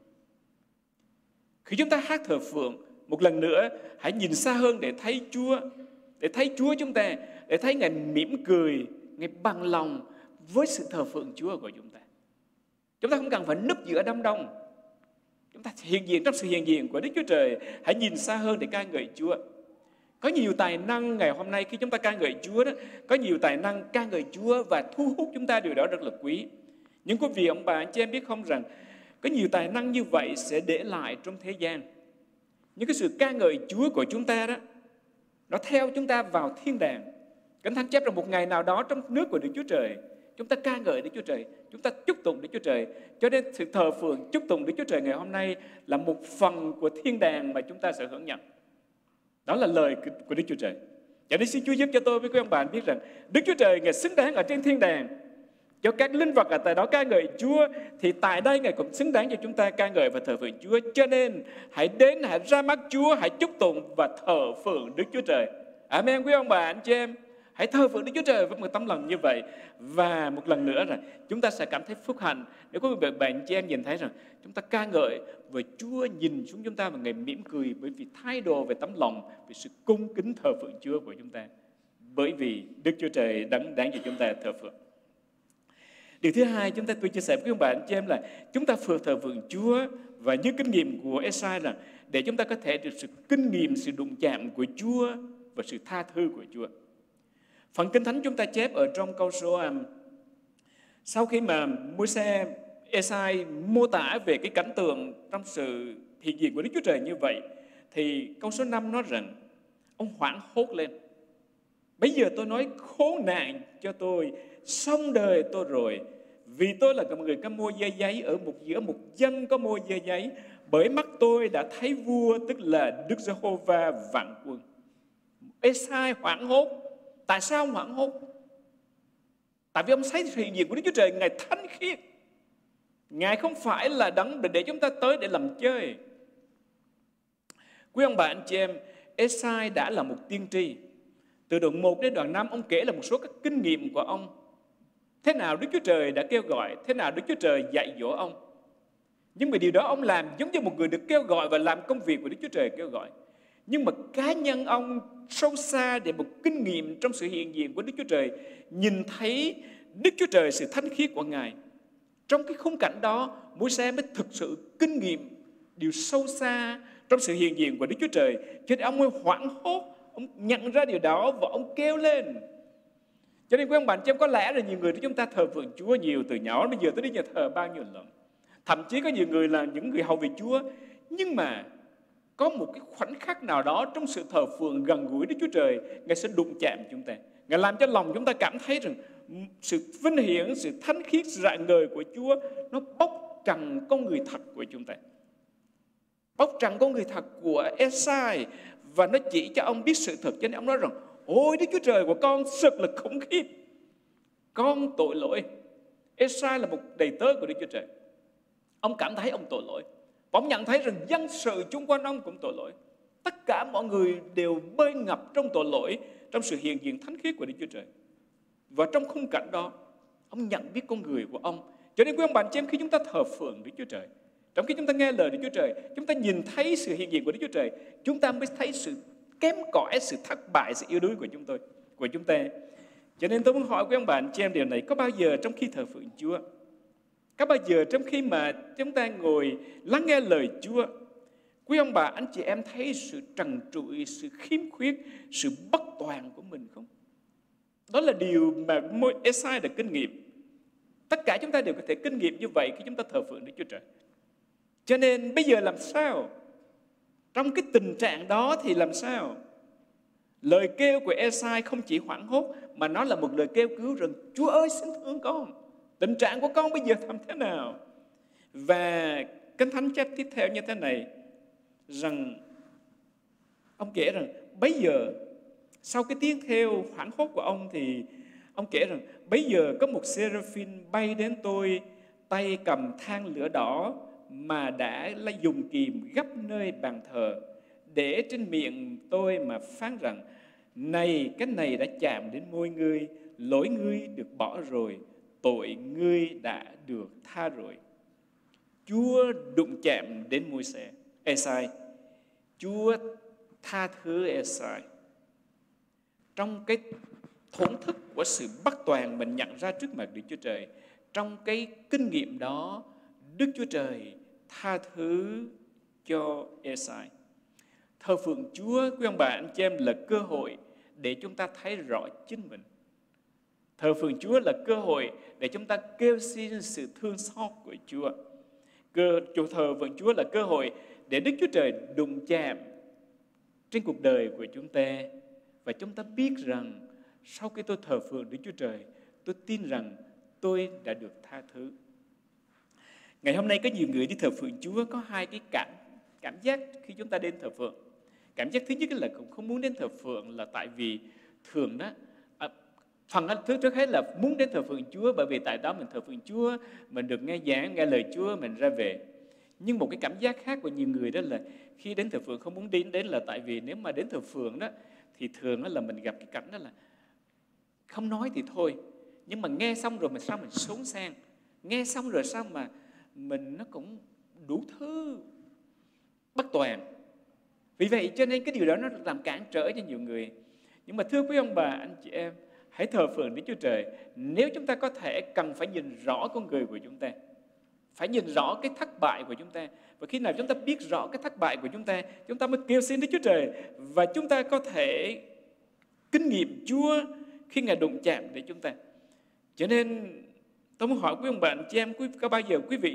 Speaker 4: Khi chúng ta hát thờ phượng, một lần nữa hãy nhìn xa hơn để thấy Chúa, để thấy Chúa chúng ta, để thấy Ngài mỉm cười, Ngài bằng lòng với sự thờ phượng Chúa của chúng ta. Chúng ta không cần phải núp giữa đám đông. Chúng ta hiện diện trong sự hiện diện của Đức Chúa Trời. Hãy nhìn xa hơn để ca ngợi Chúa. Có nhiều tài năng ngày hôm nay khi chúng ta ca ngợi Chúa đó, có nhiều tài năng ca ngợi Chúa và thu hút chúng ta, điều đó rất là quý. Nhưng quý vị ông bà anh chị em biết không rằng có nhiều tài năng như vậy sẽ để lại trong thế gian. Những cái sự ca ngợi Chúa của chúng ta đó, nó theo chúng ta vào thiên đàng. Kinh Thánh chép rằng một ngày nào đó trong nước của Đức Chúa Trời, chúng ta ca ngợi Đức Chúa Trời, chúng ta chúc tụng Đức Chúa Trời. Cho nên sự thờ phượng chúc tụng Đức Chúa Trời ngày hôm nay là một phần của thiên đàng mà chúng ta sẽ hưởng nhận. Đó là lời của Đức Chúa Trời. Cho nên xin Chúa giúp cho tôi với quý ông bạn biết rằng Đức Chúa Trời Ngài xứng đáng ở trên thiên đàng cho các linh vật ở tại đó ca ngợi Chúa, thì tại đây Ngài cũng xứng đáng cho chúng ta ca ngợi và thờ phượng Chúa. Cho nên hãy đến, hãy ra mắt Chúa, hãy chúc tụng và thờ phượng Đức Chúa Trời. Amen quý ông bà anh chị em. Hãy thờ phượng Đức Chúa Trời với một tấm lòng như vậy. Và một lần nữa là chúng ta sẽ cảm thấy phúc hạnh nếu có một bạn chị em nhìn thấy rằng chúng ta ca ngợi và Chúa nhìn xuống chúng ta và Ngài mỉm cười, bởi vì thái độ về tấm lòng, về sự cung kính thờ phượng Chúa của chúng ta, bởi vì Đức Chúa Trời đấng đáng cho chúng ta thờ phượng. Điều thứ hai chúng ta tôi chia sẻ với các bạn chị em là chúng ta phượt thờ phượng Chúa, và như kinh nghiệm của Ê-sai là để chúng ta có thể được sự kinh nghiệm, sự đụng chạm của Chúa và sự tha thứ của Chúa. Phần Kinh Thánh chúng ta chép ở trong câu số um, sau khi mà Môi-se, Ê-sai mô tả về cái cảnh tượng trong sự hiện diện của Đức Chúa Trời như vậy, thì câu số năm nói rằng ông hoảng hốt lên. Bây giờ tôi nói khốn nạn cho tôi, xong đời tôi rồi, vì tôi là một người có môi dơ giấy ở một giữa một dân có môi dơ giấy. Bởi mắt tôi đã thấy vua, tức là Đức Giê-hô-va vạn quân. Ê-sai hoảng hốt. Tại sao ông hoảng hốt? Tại vì ông thấy hiện diện của Đức Chúa Trời, Ngài thánh khiết. Ngài không phải là đấng để chúng ta tới để làm chơi. Quý ông bà anh chị em, Ê-sai đã là một tiên tri. Từ đoạn một đến đoạn năm, ông kể là một số các kinh nghiệm của ông. Thế nào Đức Chúa Trời đã kêu gọi, thế nào Đức Chúa Trời dạy dỗ ông. Nhưng mà điều đó ông làm giống như một người được kêu gọi và làm công việc của Đức Chúa Trời kêu gọi. Nhưng mà cá nhân ông sâu xa để một kinh nghiệm trong sự hiện diện của Đức Chúa Trời, nhìn thấy Đức Chúa Trời, sự thánh khiết của Ngài. Trong cái khung cảnh đó, Môi-se mới thực sự kinh nghiệm điều sâu xa trong sự hiện diện của Đức Chúa Trời. Cho nên ông mới hoảng hốt, ông nhận ra điều đó và ông kêu lên. Cho nên quý ông bạn, có lẽ là nhiều người chúng ta thờ phượng Chúa nhiều từ nhỏ đến bây giờ, tới đi nhà thờ bao nhiêu lần. Thậm chí có nhiều người là những người hầu việc Chúa, nhưng mà có một cái khoảnh khắc nào đó trong sự thờ phượng gần gũi Đức Chúa Trời, Ngài sẽ đụng chạm chúng ta. Ngài làm cho lòng chúng ta cảm thấy rằng sự vinh hiển, sự thánh khiết, sự rạng ngời của Chúa nó bóc trần con người thật của chúng ta. Bóc trần con người thật của Ê-sai, và nó chỉ cho ông biết sự thật. Cho nên ông nói rằng: ôi, Đức Chúa Trời của con thật là khủng khiếp, con tội lỗi. Ê-sai là một đầy tớ của Đức Chúa Trời. Ông cảm thấy ông tội lỗi. Và ông nhận thấy rằng dân sự chung quanh ông cũng tội lỗi. Tất cả mọi người đều bơi ngập trong tội lỗi, trong sự hiện diện thánh khiết của Đức Chúa Trời. Và trong khung cảnh đó, ông nhận biết con người của ông. Cho nên quý ông bạn chị em, khi chúng ta thờ phượng Đức Chúa Trời, trong khi chúng ta nghe lời Đức Chúa Trời, chúng ta nhìn thấy sự hiện diện của Đức Chúa Trời, chúng ta mới thấy sự kém cỏi, sự thất bại, sự yếu đuối của chúng tôi, của chúng ta. Cho nên tôi muốn hỏi quý ông bạn chị em điều này: có bao giờ trong khi thờ phượng Chúa, có bao giờ trong khi mà chúng ta ngồi lắng nghe lời Chúa, quý ông bà anh chị em thấy sự trần trụi, sự khiếm khuyết, sự bất toàn của mình không? Đó là điều mà Ê-sai đã kinh nghiệm. Tất cả chúng ta đều có thể kinh nghiệm như vậy khi chúng ta thờ phượng Đức Chúa Trời. Cho nên bây giờ làm sao? Trong cái tình trạng đó thì làm sao? Lời kêu của Ê-sai không chỉ hoảng hốt, mà nó là một lời kêu cứu rằng: Chúa ơi, xin thương con, tình trạng của con bây giờ làm thế nào? Và Kinh Thánh chép tiếp theo như thế này, rằng ông kể rằng bây giờ, sau cái tiếng kêu hoảng hốt của ông, thì ông kể rằng bây giờ có một seraphim bay đến tôi, tay cầm than lửa đỏ mà đã là dùng kìm gấp nơi bàn thờ, để trên miệng tôi mà phán rằng: này, cái này đã chạm đến môi ngươi, lỗi ngươi được bỏ rồi, tội ngươi đã được tha rồi. Chúa đụng chạm đến Môi-se, Ê-sai. Chúa tha thứ Ê-sai. Trong cái thổn thức của sự bất toàn mình nhận ra trước mặt Đức Chúa Trời, trong cái kinh nghiệm đó, Đức Chúa Trời tha thứ cho Ê-sai. Thờ phượng Chúa, quý ông bà anh chị em, là cơ hội để chúng ta thấy rõ chính mình. Thờ phượng Chúa là cơ hội để chúng ta kêu xin sự thương xót của Chúa. Cơ chủ thờ phượng Chúa là cơ hội để Đức Chúa Trời đụng chạm trên cuộc đời của chúng ta, và chúng ta biết rằng sau khi tôi thờ phượng Đức Chúa Trời, tôi tin rằng tôi đã được tha thứ. Ngày hôm nay có nhiều người đi thờ phượng Chúa có hai cái cảm cảm giác khi chúng ta đến thờ phượng. Cảm giác thứ nhất là cũng không muốn đến thờ phượng, là tại vì thường đó, à, phần thứ trước hết là muốn đến thờ phượng Chúa bởi vì tại đó mình thờ phượng Chúa, mình được nghe giảng, nghe lời Chúa, mình ra về. Nhưng một cái cảm giác khác của nhiều người đó là khi đến thờ phượng không muốn đến đến là tại vì nếu mà đến thờ phượng đó thì thường đó là mình gặp cái cảnh đó là không nói thì thôi, nhưng mà nghe xong rồi mình sao mình xuống sang, nghe xong rồi sao mà mình nó cũng đủ thứ bất toàn. Vì vậy cho nên cái điều đó nó làm cản trở cho nhiều người. Nhưng mà thưa quý ông bà, anh chị em, hãy thờ phượng Đức Chúa Trời. Nếu chúng ta có thể, cần phải nhìn rõ con người của chúng ta, phải nhìn rõ cái thất bại của chúng ta. Và khi nào chúng ta biết rõ cái thất bại của chúng ta, chúng ta mới kêu xin Đức Chúa Trời, và chúng ta có thể kinh nghiệm Chúa khi Ngài đụng chạm để chúng ta. Cho nên tôi muốn hỏi quý ông bà anh chị em, có bao giờ quý vị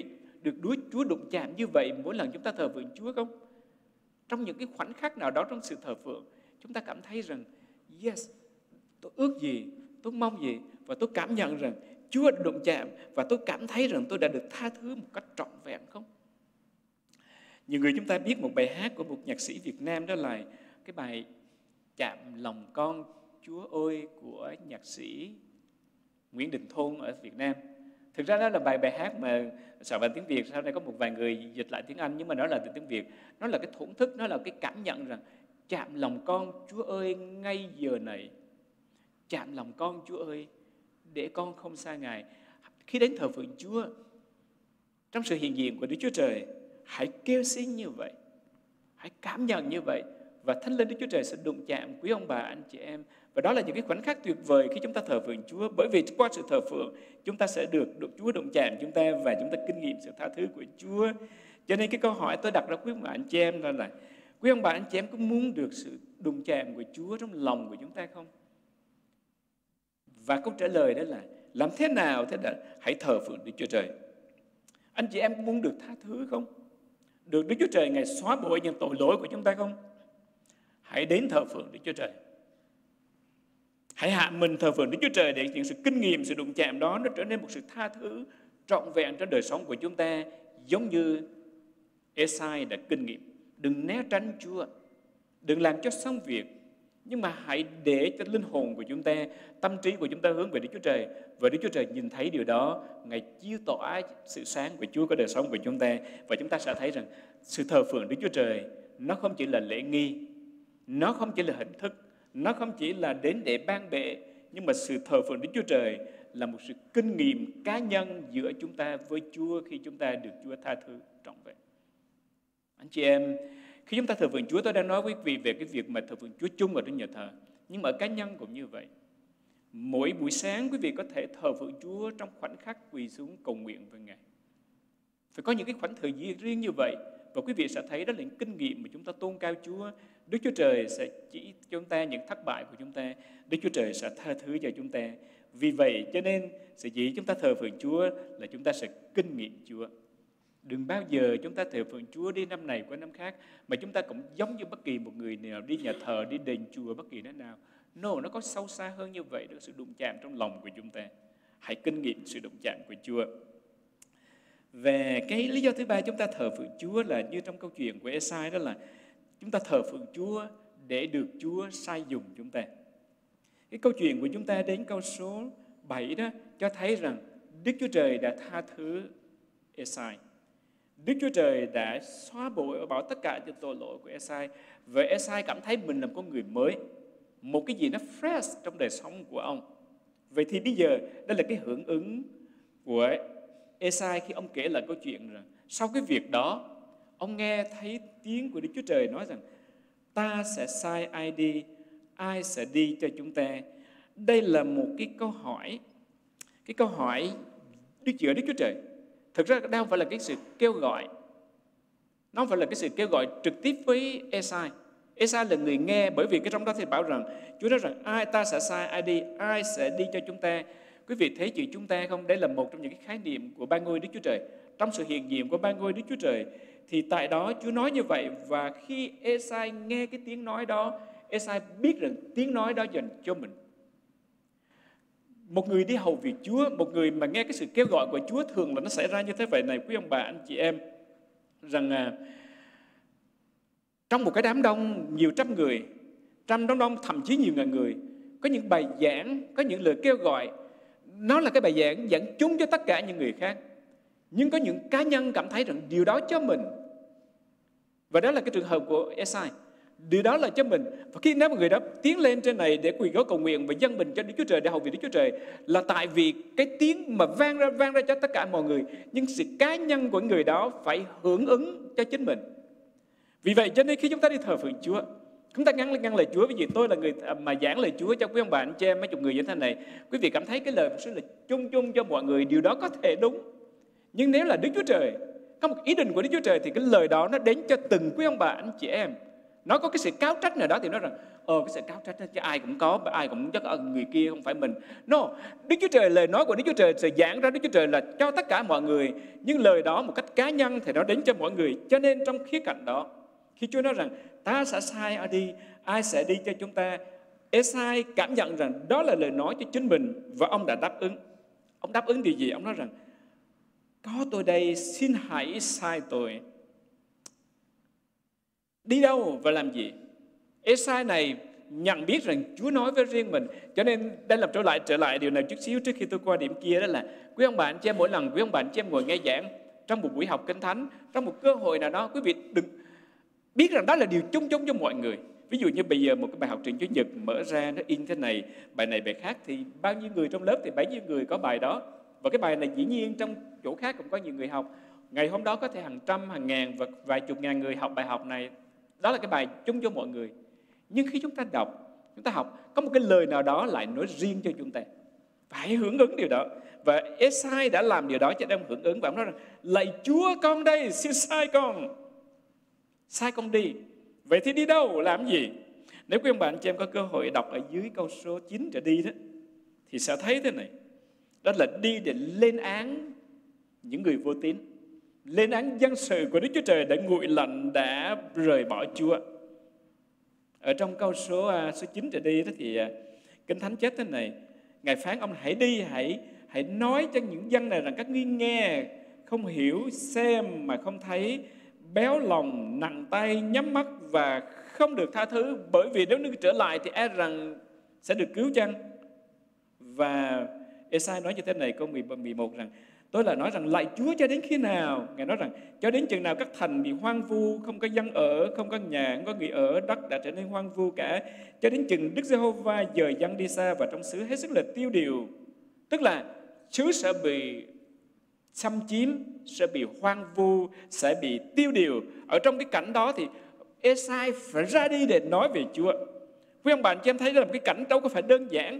Speaker 4: được Chúa Chúa đụng chạm như vậy mỗi lần chúng ta thờ phượng Chúa không? Trong những cái khoảnh khắc nào đó trong sự thờ phượng, chúng ta cảm thấy rằng yes, tôi ước gì, tôi mong gì, và tôi cảm nhận rằng Chúa đã đụng chạm, và tôi cảm thấy rằng tôi đã được tha thứ một cách trọn vẹn không? Nhiều người chúng ta biết một bài hát của một nhạc sĩ Việt Nam, đó là cái bài Chạm Lòng Con Chúa Ơi của nhạc sĩ Nguyễn Đình Thôn ở Việt Nam. Thực ra đó là bài bài hát mà soạn bằng tiếng Việt, sau này có một vài người dịch lại tiếng Anh, nhưng mà nó là từ tiếng Việt. Nó là cái thổn thức, nó là cái cảm nhận rằng chạm lòng con Chúa ơi ngay giờ này. Chạm lòng con Chúa ơi để con không xa Ngài. Khi đến thờ phượng Chúa, trong sự hiện diện của Đức Chúa Trời, hãy kêu xin như vậy, hãy cảm nhận như vậy, và Thánh Linh Đức Chúa Trời sẽ đụng chạm quý ông bà, anh chị em. Và đó là những cái khoảnh khắc tuyệt vời khi chúng ta thờ phượng Chúa, bởi vì qua sự thờ phượng chúng ta sẽ được, được Chúa đụng chạm chúng ta, và chúng ta kinh nghiệm sự tha thứ của Chúa. Cho nên cái câu hỏi tôi đặt ra quý ông bà, anh chị em là, là quý ông bà, anh chị em có muốn được sự đụng chạm của Chúa trong lòng của chúng ta không? Và câu trả lời đó là làm thế nào thế là hãy thờ phượng Đức Chúa Trời. Anh chị em muốn được tha thứ không? Được Đức Chúa Trời Ngài xóa bội những tội lỗi của chúng ta không? Hãy đến thờ phượng Đức Chúa Trời. Hãy hạ mình thờ phượng Đức Chúa Trời để những sự kinh nghiệm, sự đụng chạm đó nó trở nên một sự tha thứ trọn vẹn trong đời sống của chúng ta, giống như Ê-sai đã kinh nghiệm. Đừng né tránh Chúa, đừng làm cho xong việc, nhưng mà hãy để cho linh hồn của chúng ta, tâm trí của chúng ta hướng về Đức Chúa Trời, và Đức Chúa Trời nhìn thấy điều đó, Ngài chiếu tỏa sự sáng của Chúa của đời sống của chúng ta, và chúng ta sẽ thấy rằng sự thờ phượng Đức Chúa Trời nó không chỉ là lễ nghi, nó không chỉ là hình thức, nó không chỉ là đến để ban bệ, nhưng mà sự thờ phượng Đức Chúa Trời là một sự kinh nghiệm cá nhân giữa chúng ta với Chúa khi chúng ta được Chúa tha thứ trọn vẹn. Anh chị em, khi chúng ta thờ phượng Chúa, tôi đang nói với quý vị về cái việc mà thờ phượng Chúa chung ở trong nhà thờ, nhưng mà ở cá nhân cũng như vậy. Mỗi buổi sáng quý vị có thể thờ phượng Chúa trong khoảnh khắc quỳ xuống cầu nguyện với Ngài. Phải có những cái khoảnh thời gian riêng như vậy, và quý vị sẽ thấy đó là những kinh nghiệm mà chúng ta tôn cao Chúa. Đức Chúa Trời sẽ chỉ cho chúng ta những thất bại của chúng ta, Đức Chúa Trời sẽ tha thứ cho chúng ta. Vì vậy cho nên sự chỉ chúng ta thờ phượng Chúa là chúng ta sẽ kinh nghiệm Chúa. Đừng bao giờ chúng ta thờ phượng Chúa đi năm này qua năm khác mà chúng ta cũng giống như bất kỳ một người nào đi nhà thờ, đi đền chùa bất kỳ thế nào. No, nó có sâu xa hơn như vậy, đó là sự đụng chạm trong lòng của chúng ta. Hãy kinh nghiệm sự đụng chạm của Chúa. Và cái lý do thứ ba chúng ta thờ phượng Chúa là như trong câu chuyện của Ê-sai, đó là chúng ta thờ phượng Chúa để được Chúa sai dùng chúng ta. Cái câu chuyện của chúng ta đến câu số bảy đó cho thấy rằng Đức Chúa Trời đã tha thứ Ê-sai. Đức Chúa Trời đã xóa bội bỏ tất cả những tội lỗi của Ê-sai, và Ê-sai cảm thấy mình là một con người mới, một cái gì nó fresh trong đời sống của ông. Vậy thì bây giờ đây là cái hưởng ứng của Ê-sai khi ông kể lại câu chuyện rằng sau cái việc đó, ông nghe thấy tiếng của Đức Chúa Trời nói rằng ta sẽ sai ai đi, ai sẽ đi cho chúng ta. Đây là một cái câu hỏi, cái câu hỏi Đức giữa Đức Chúa Trời. Thực ra đây không phải là cái sự kêu gọi, nó không phải là cái sự kêu gọi trực tiếp với Ê-sai. Ê-sai là người nghe, bởi vì cái trong đó thì bảo rằng Chúa nói rằng ai ta sẽ sai ai đi, ai sẽ đi cho chúng ta. Quý vị thấy chữ chúng ta không? Đây là một trong những cái khái niệm của ba ngôi Đức Chúa Trời. Trong sự hiện diện của ba ngôi Đức Chúa Trời thì tại đó Chúa nói như vậy, và khi Ê-sai nghe cái tiếng nói đó, Ê-sai biết rằng tiếng nói đó dành cho mình. Một người đi hầu việc Chúa, một người mà nghe cái sự kêu gọi của Chúa, thường là nó xảy ra như thế vậy này quý ông bà, anh chị em, rằng à, trong một cái đám đông nhiều trăm người, trăm đám đông thậm chí nhiều ngàn người, có những bài giảng, có những lời kêu gọi, nó là cái bài giảng dẫn chung cho tất cả những người khác. Nhưng có những cá nhân cảm thấy rằng điều đó cho mình, và đó là cái trường hợp của Ê-sai. Điều đó là cho mình. Và khi nếu mà người đó tiến lên trên này để quỳ gối cầu nguyện và dâng mình cho Đức Chúa Trời, để hầu việc Đức Chúa Trời, là tại vì cái tiếng mà vang ra vang ra cho tất cả mọi người, nhưng sự cá nhân của người đó phải hưởng ứng cho chính mình. Vì vậy cho nên khi chúng ta đi thờ phượng Chúa, chúng ta ngăn ngăn lời Chúa. Ví dụ tôi là người mà giảng lời Chúa cho quý ông bà anh chị em, mấy chục người như thế này, quý vị cảm thấy cái lời là chung chung cho mọi người, điều đó có thể đúng. Nhưng nếu là Đức Chúa Trời, có một ý định của Đức Chúa Trời, thì cái lời đó nó đến cho từng quý ông bà anh chị em. Nó có cái sự cáo trách nào đó thì nói rằng ờ cái sự cáo trách đó, chứ ai cũng có, ai cũng chắc ở người kia không phải mình. No, Đức Chúa Trời, lời nói của Đức Chúa Trời sẽ giảng ra Đức Chúa Trời là cho tất cả mọi người, nhưng lời đó một cách cá nhân thì nó đến cho mọi người. Cho nên trong khía cạnh đó, khi Chúa nói rằng ta sẽ sai ai đi, ai sẽ đi cho chúng ta, Ê-sai cảm nhận rằng đó là lời nói cho chính mình, và ông đã đáp ứng. Ông đáp ứng điều gì? Ông nói rằng có tôi đây, xin hãy sai tôi. Đi đâu và làm gì? Ê-sai này nhận biết rằng Chúa nói với riêng mình. Cho nên đây làm trở lại trở lại điều này chút xíu trước khi tôi qua điểm kia, đó là quý ông bà anh chị em, mỗi lần quý ông bà anh chị em ngồi nghe giảng trong một buổi học Kinh Thánh, trong một cơ hội nào đó, quý vị đừng biết rằng đó là điều chung chung cho mọi người. Ví dụ như bây giờ một cái bài học truyền Chúa Nhật mở ra, nó in thế này, bài này bài khác, thì bao nhiêu người trong lớp thì bấy nhiêu người có bài đó. Và cái bài này dĩ nhiên trong chỗ khác cũng có nhiều người học. Ngày hôm đó có thể hàng trăm, hàng ngàn và vài chục ngàn người học bài học này. Đó là cái bài chung cho mọi người. Nhưng khi chúng ta đọc, chúng ta học, có một cái lời nào đó lại nói riêng cho chúng ta. Phải hưởng ứng điều đó. Và Ê-sai đã làm điều đó cho ông hưởng ứng. Và ông nói rằng, lạy Chúa, con đây, xin sai con. Sai con đi. Vậy thì đi đâu, làm gì? Nếu quý ông bạn chị em có cơ hội đọc ở dưới câu số chín trở đi đó, thì sẽ thấy thế này. Đó là đi để lên án những người vô tín, lên án dân sự của Đức Chúa Trời đã nguội lạnh, đã rời bỏ Chúa. Ở trong câu số, số chín trở đi đó thì Kinh Thánh chép thế này: Ngài phán ông hãy đi, hãy hãy nói cho những dân này rằng các ngươi nghe, không hiểu, xem mà không thấy, béo lòng, nặng tay, nhắm mắt và không được tha thứ. Bởi vì nếu như trở lại thì e rằng sẽ được cứu chăng? Và Ê-sai nói như thế này, câu mười một rằng: Tôi là nói rằng lạy Chúa cho đến khi nào? Ngài nói rằng cho đến chừng nào các thành bị hoang vu, không có dân ở, không có nhà, không có người ở, đất đã trở nên hoang vu cả. Cho đến chừng Đức Giê-hô-va dời dân đi xa và trong xứ hết sức là tiêu điều. Tức là xứ sẽ bị xâm chiếm, sẽ bị hoang vu, sẽ bị tiêu điều. Ở trong cái cảnh đó thì Ê-sai phải ra đi để nói về Chúa. Quý ông bạn chị em thấy đó là một cái cảnh đâu có phải đơn giản.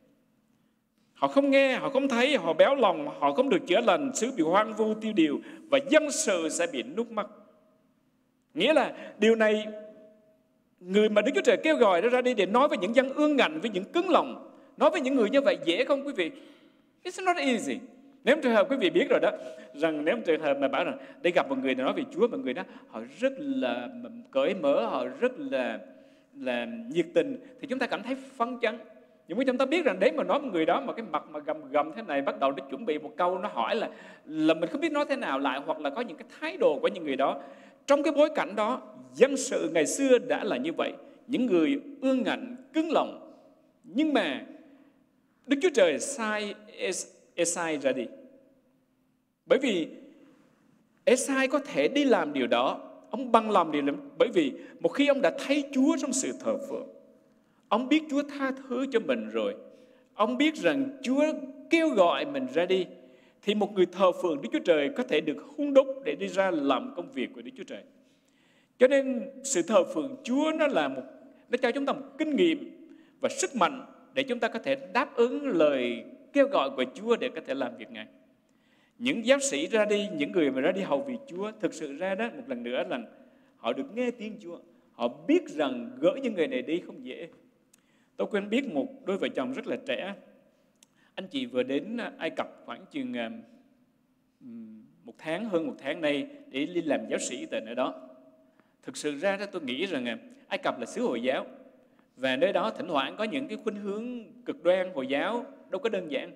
Speaker 4: Họ không nghe, họ không thấy, họ béo lòng, họ không được chữa lành, xứ bị hoang vu tiêu điều và dân sự sẽ bị nuốt mất. Nghĩa là điều này, người mà Đức Chúa Trời kêu gọi ra đi để nói với những dân ương ngạnh, với những cứng lòng, nói với những người như vậy dễ không quý vị? It's not easy. Nếu trường hợp quý vị biết rồi đó, rằng nếu trường hợp mà bảo rằng để gặp một người nói về Chúa, mà người đó họ rất là cởi mở, họ rất là là nhiệt tình, thì chúng ta cảm thấy phấn chấn. Nhưng mà chúng ta biết rằng đấy mà nói một người đó mà cái mặt mà gầm gầm thế này, bắt đầu nó chuẩn bị một câu nó hỏi là là mình không biết nói thế nào lại, hoặc là có những cái thái độ của những người đó. Trong cái bối cảnh đó, dân sự ngày xưa đã là như vậy, những người ương ngạnh, cứng lòng. Nhưng mà Đức Chúa Trời sai Ê-sai ra đi. Bởi vì Ê-sai có thể đi làm điều đó, ông bằng lòng điều đó, bởi vì một khi ông đã thấy Chúa trong sự thờ phượng, ông biết Chúa tha thứ cho mình rồi, ông biết rằng Chúa kêu gọi mình ra đi, thì một người thờ phượng Đức Chúa Trời có thể được hun đúc để đi ra làm công việc của Đức Chúa Trời. Cho nên sự thờ phượng Chúa nó là một, nó cho chúng ta một kinh nghiệm và sức mạnh để chúng ta có thể đáp ứng lời kêu gọi của Chúa để có thể làm việc Ngài. Những giáo sĩ ra đi, những người mà ra đi hầu vì Chúa, thực sự ra đó một lần nữa là họ được nghe tiếng Chúa, họ biết rằng gỡ những người này đi không dễ. Tôi quen biết một đôi vợ chồng rất là trẻ. Anh chị vừa đến Ai Cập khoảng chừng một tháng, hơn một tháng nay để đi làm giáo sĩ tại nơi đó. Thực sự ra đó tôi nghĩ rằng Ai Cập là xứ Hồi giáo, và nơi đó thỉnh thoảng có những cái khuynh hướng cực đoan Hồi giáo, đâu có đơn giản.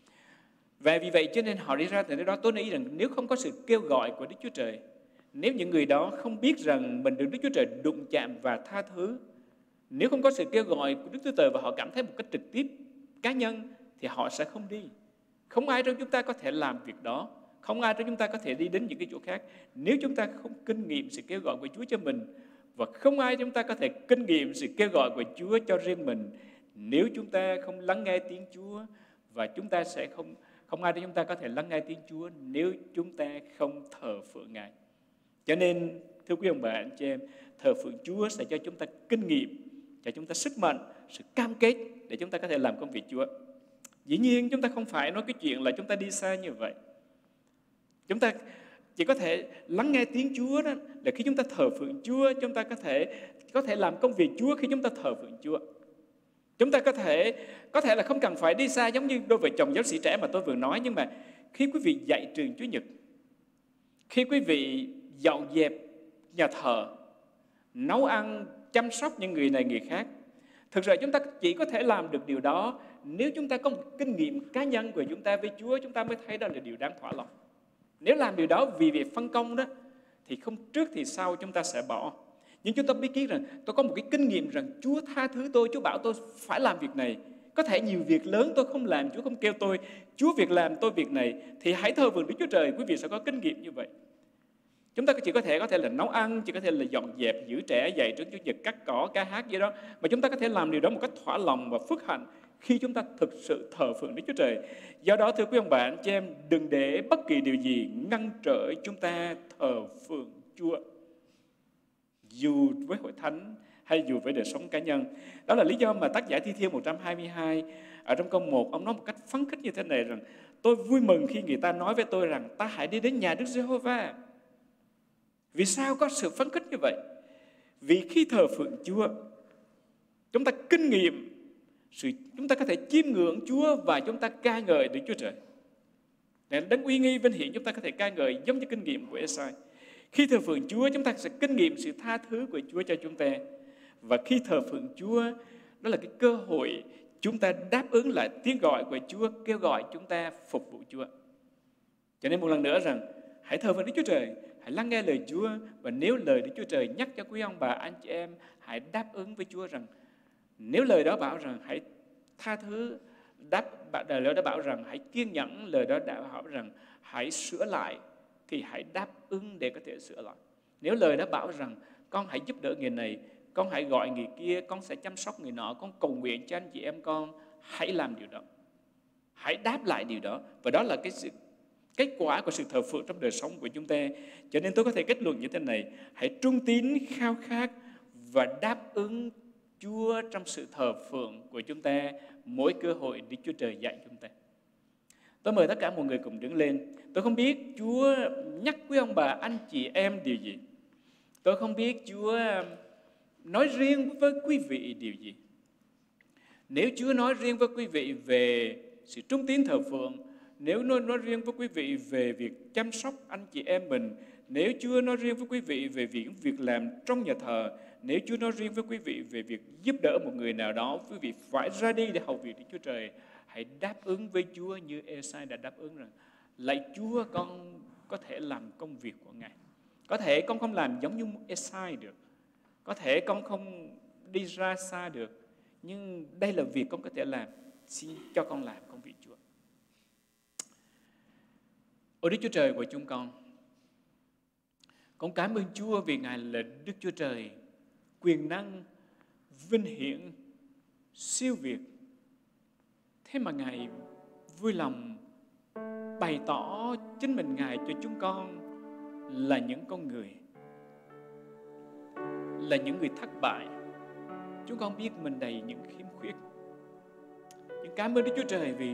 Speaker 4: Và vì vậy cho nên họ đi ra từ nơi đó. Tôi nghĩ rằng nếu không có sự kêu gọi của Đức Chúa Trời, nếu những người đó không biết rằng mình được Đức Chúa Trời đụng chạm và tha thứ, nếu không có sự kêu gọi của Đức Chúa Trời và họ cảm thấy một cách trực tiếp, cá nhân, thì họ sẽ không đi. Không ai trong chúng ta có thể làm việc đó. Không ai trong chúng ta có thể đi đến những cái chỗ khác nếu chúng ta không kinh nghiệm sự kêu gọi của Chúa cho mình. Và không ai chúng ta có thể kinh nghiệm sự kêu gọi của Chúa cho riêng mình nếu chúng ta không lắng nghe tiếng Chúa. Và chúng ta sẽ không, không ai trong chúng ta có thể lắng nghe tiếng Chúa nếu chúng ta không thờ phượng Ngài. Cho nên, thưa quý ông bà anh chị em, thờ phượng Chúa sẽ cho chúng ta kinh nghiệm, cho chúng ta sức mạnh, sự cam kết để chúng ta có thể làm công việc Chúa. Dĩ nhiên chúng ta không phải nói cái chuyện là chúng ta đi xa như vậy. Chúng ta chỉ có thể lắng nghe tiếng Chúa đó là khi chúng ta thờ phượng Chúa. Chúng ta có thể có thể làm công việc Chúa khi chúng ta thờ phượng Chúa. Chúng ta có thể có thể là không cần phải đi xa giống như đôi vợ chồng giáo sĩ trẻ mà tôi vừa nói, nhưng mà khi quý vị dạy trường Chúa Nhật, khi quý vị dọn dẹp nhà thờ, nấu ăn, chăm sóc những người này người khác, thực sự chúng ta chỉ có thể làm được điều đó nếu chúng ta có một kinh nghiệm cá nhân của chúng ta với Chúa, chúng ta mới thấy đó là điều đáng thỏa lòng. Nếu làm điều đó vì việc phân công đó, thì không trước thì sau chúng ta sẽ bỏ. Nhưng chúng ta biết biết rằng tôi có một cái kinh nghiệm rằng Chúa tha thứ tôi, Chúa bảo tôi phải làm việc này. Có thể nhiều việc lớn tôi không làm, Chúa không kêu tôi, Chúa việc làm tôi việc này, thì hãy thờ phượng Đức Chúa Trời. Quý vị sẽ có kinh nghiệm như vậy. Chúng ta chỉ có thể có thể là nấu ăn, chỉ có thể là dọn dẹp, giữ trẻ, dạy trước Chúa Nhật, cắt cỏ, ca hát gì đó, mà chúng ta có thể làm điều đó một cách thỏa lòng và phước hạnh khi chúng ta thực sự thờ phượng Đức Chúa Trời. Do đó thưa quý ông bà anh chị em, đừng để bất kỳ điều gì ngăn trở chúng ta thờ phượng Chúa, dù với hội thánh hay dù với đời sống cá nhân. Đó là lý do mà tác giả Thi Thiên một trăm hai mươi hai ở trong câu một, ông nói một cách phấn khích như thế này rằng: tôi vui mừng khi người ta nói với tôi rằng ta hãy đi đến nhà Đức Giê-hô-va. Vì sao có sự phấn khích như vậy? Vì khi thờ phượng Chúa, chúng ta kinh nghiệm sự, chúng ta có thể chiêm ngưỡng Chúa và chúng ta ca ngợi Đức Chúa Trời. Để đấng uy nghi vinh hiển, chúng ta có thể ca ngợi giống như kinh nghiệm của Ê-sai. Khi thờ phượng Chúa, chúng ta sẽ kinh nghiệm sự tha thứ của Chúa cho chúng ta. Và khi thờ phượng Chúa, đó là cái cơ hội chúng ta đáp ứng lại tiếng gọi của Chúa, kêu gọi chúng ta phục vụ Chúa. Cho nên một lần nữa rằng, hãy thờ phượng Đức Chúa Trời, hãy lắng nghe lời Chúa. Và nếu lời Đức Chúa Trời nhắc cho quý ông bà, anh chị em, hãy đáp ứng với Chúa rằng, nếu lời đó bảo rằng hãy tha thứ, đáp, lời đó bảo rằng hãy kiên nhẫn, lời đó đã bảo rằng hãy sửa lại, thì hãy đáp ứng để có thể sửa lại. Nếu lời đã bảo rằng con hãy giúp đỡ người này, con hãy gọi người kia, con sẽ chăm sóc người nọ, con cầu nguyện cho anh chị em con, hãy làm điều đó. Hãy đáp lại điều đó. Và đó là cái sự kết quả của sự thờ phượng trong đời sống của chúng ta. Cho nên tôi có thể kết luận như thế này: hãy trung tín, khao khát và đáp ứng Chúa trong sự thờ phượng của chúng ta mỗi cơ hội Đức Chúa Trời dạy chúng ta. Tôi mời tất cả mọi người cùng đứng lên. Tôi không biết Chúa nhắc quý ông bà, anh chị em điều gì. Tôi không biết Chúa nói riêng với quý vị điều gì. Nếu Chúa nói riêng với quý vị về sự trung tín thờ phượng, nếu nói, nói riêng với quý vị về việc chăm sóc anh chị em mình, nếu Chúa nói riêng với quý vị về việc, việc làm trong nhà thờ, nếu Chúa nói riêng với quý vị về việc giúp đỡ một người nào đó, quý vị phải ra đi để hầu việc Đức Chúa Trời, hãy đáp ứng với Chúa như Ê-sai đã đáp ứng rằng: lạy Chúa, con có thể làm công việc của Ngài. Có thể con không làm giống như Ê-sai được, có thể con không đi ra xa được, nhưng đây là việc con có thể làm, xin cho con làm công việc Chúa. Ôi Đức Chúa Trời của chúng con, con cảm ơn Chúa vì Ngài là Đức Chúa Trời quyền năng, vinh hiển, siêu việt. Thế mà Ngài vui lòng bày tỏ chính mình Ngài cho chúng con là những con người, là những người thất bại. Chúng con biết mình đầy những khiếm khuyết. Nhưng cảm ơn Đức Chúa Trời vì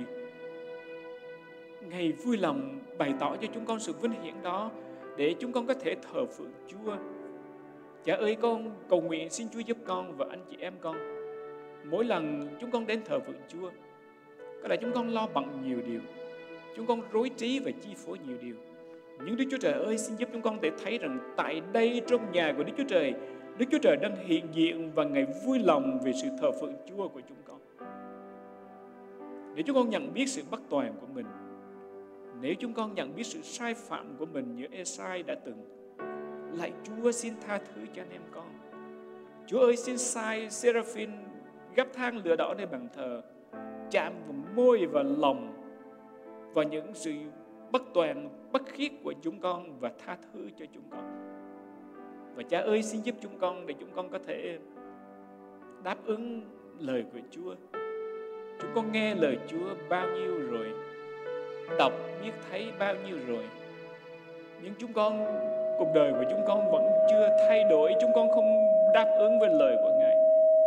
Speaker 4: Ngài vui lòng bày tỏ cho chúng con sự vinh hiển đó để chúng con có thể thờ phượng Chúa. Cha ơi, con cầu nguyện xin Chúa giúp con và anh chị em con. Mỗi lần chúng con đến thờ phượng Chúa, có lẽ chúng con lo bận nhiều điều, chúng con rối trí và chi phối nhiều điều. Nhưng Đức Chúa Trời ơi, xin giúp chúng con để thấy rằng tại đây trong nhà của Đức Chúa Trời, Đức Chúa Trời đang hiện diện và Ngài vui lòng về sự thờ phượng Chúa của chúng con. Để chúng con nhận biết sự bất toàn của mình, nếu chúng con nhận biết sự sai phạm của mình như Ê-sai đã từng, lạy Chúa xin tha thứ cho anh em con. Chúa ơi, xin sai Seraphim gấp thang lửa đỏ nơi bàn thờ, chạm vào môi và lòng và những sự bất toàn, bất khiết của chúng con và tha thứ cho chúng con. Và Cha ơi, xin giúp chúng con để chúng con có thể đáp ứng lời của Chúa. Chúng con nghe lời Chúa bao nhiêu rồi, đọc biết thấy bao nhiêu rồi, nhưng chúng con, cuộc đời của chúng con vẫn chưa thay đổi. Chúng con không đáp ứng với lời của Ngài.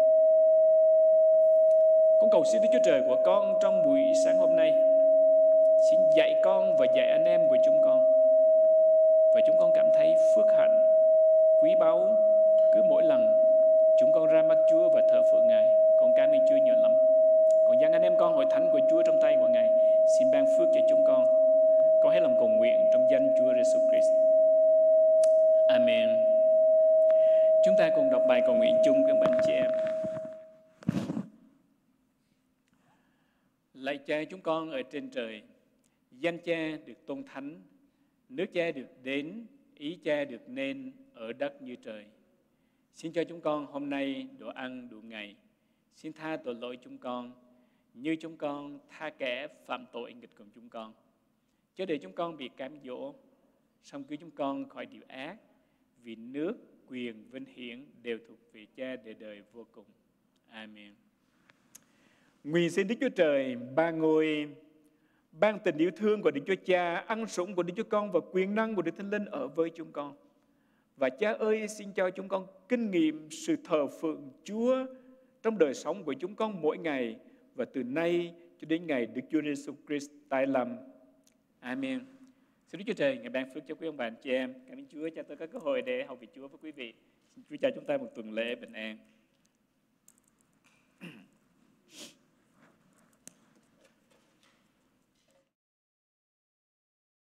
Speaker 4: Con cầu xin Đức Chúa Trời của con trong buổi sáng hôm nay, xin dạy con và dạy anh em của chúng con. Và báu cứ mỗi lần chúng con ra mắt Chúa và thờ phượng Ngài. Con cảm ơn Chúa nhiều lắm. Con dâng anh em con hội thánh của Chúa trong tay của Ngài, xin ban phước cho chúng con. Con hãy lòng cầu nguyện trong danh Chúa Giêsu Christ. Amen. Chúng ta cùng đọc bài cầu nguyện chung với bạn chị em. Lạy Cha chúng con ở trên trời, danh Cha được tôn thánh, nước Cha được đến, ý Cha được nên ở đất như trời. Xin cho chúng con hôm nay đồ ăn đủ ngày. Xin tha tội lỗi chúng con, như chúng con tha kẻ phạm tội nghịch cùng chúng con. Chớ để chúng con bị cám dỗ, song cứu chúng con khỏi điều ác, vì nước, quyền, vinh hiển đều thuộc về Cha đời đời vô cùng. Amen. Nguyện xin Đức Chúa Trời ban ngôi, ban tình yêu thương của Đức Chúa Cha, ân sủng của Đức Chúa Con và quyền năng của Đức Thánh Linh ở với chúng con. Và Cha ơi, xin cho chúng con kinh nghiệm sự thờ phượng Chúa trong đời sống của chúng con mỗi ngày và từ nay cho đến ngày Đức Chúa Giêsu Christ tái lâm. Amen. Xin Đức Chúa Trời ngài ban phước cho quý ông bà anh chị em. Cảm ơn Chúa cho tôi có cơ hội để học về Chúa với quý vị. Xin Chúa cho chúng ta một tuần lễ bình an.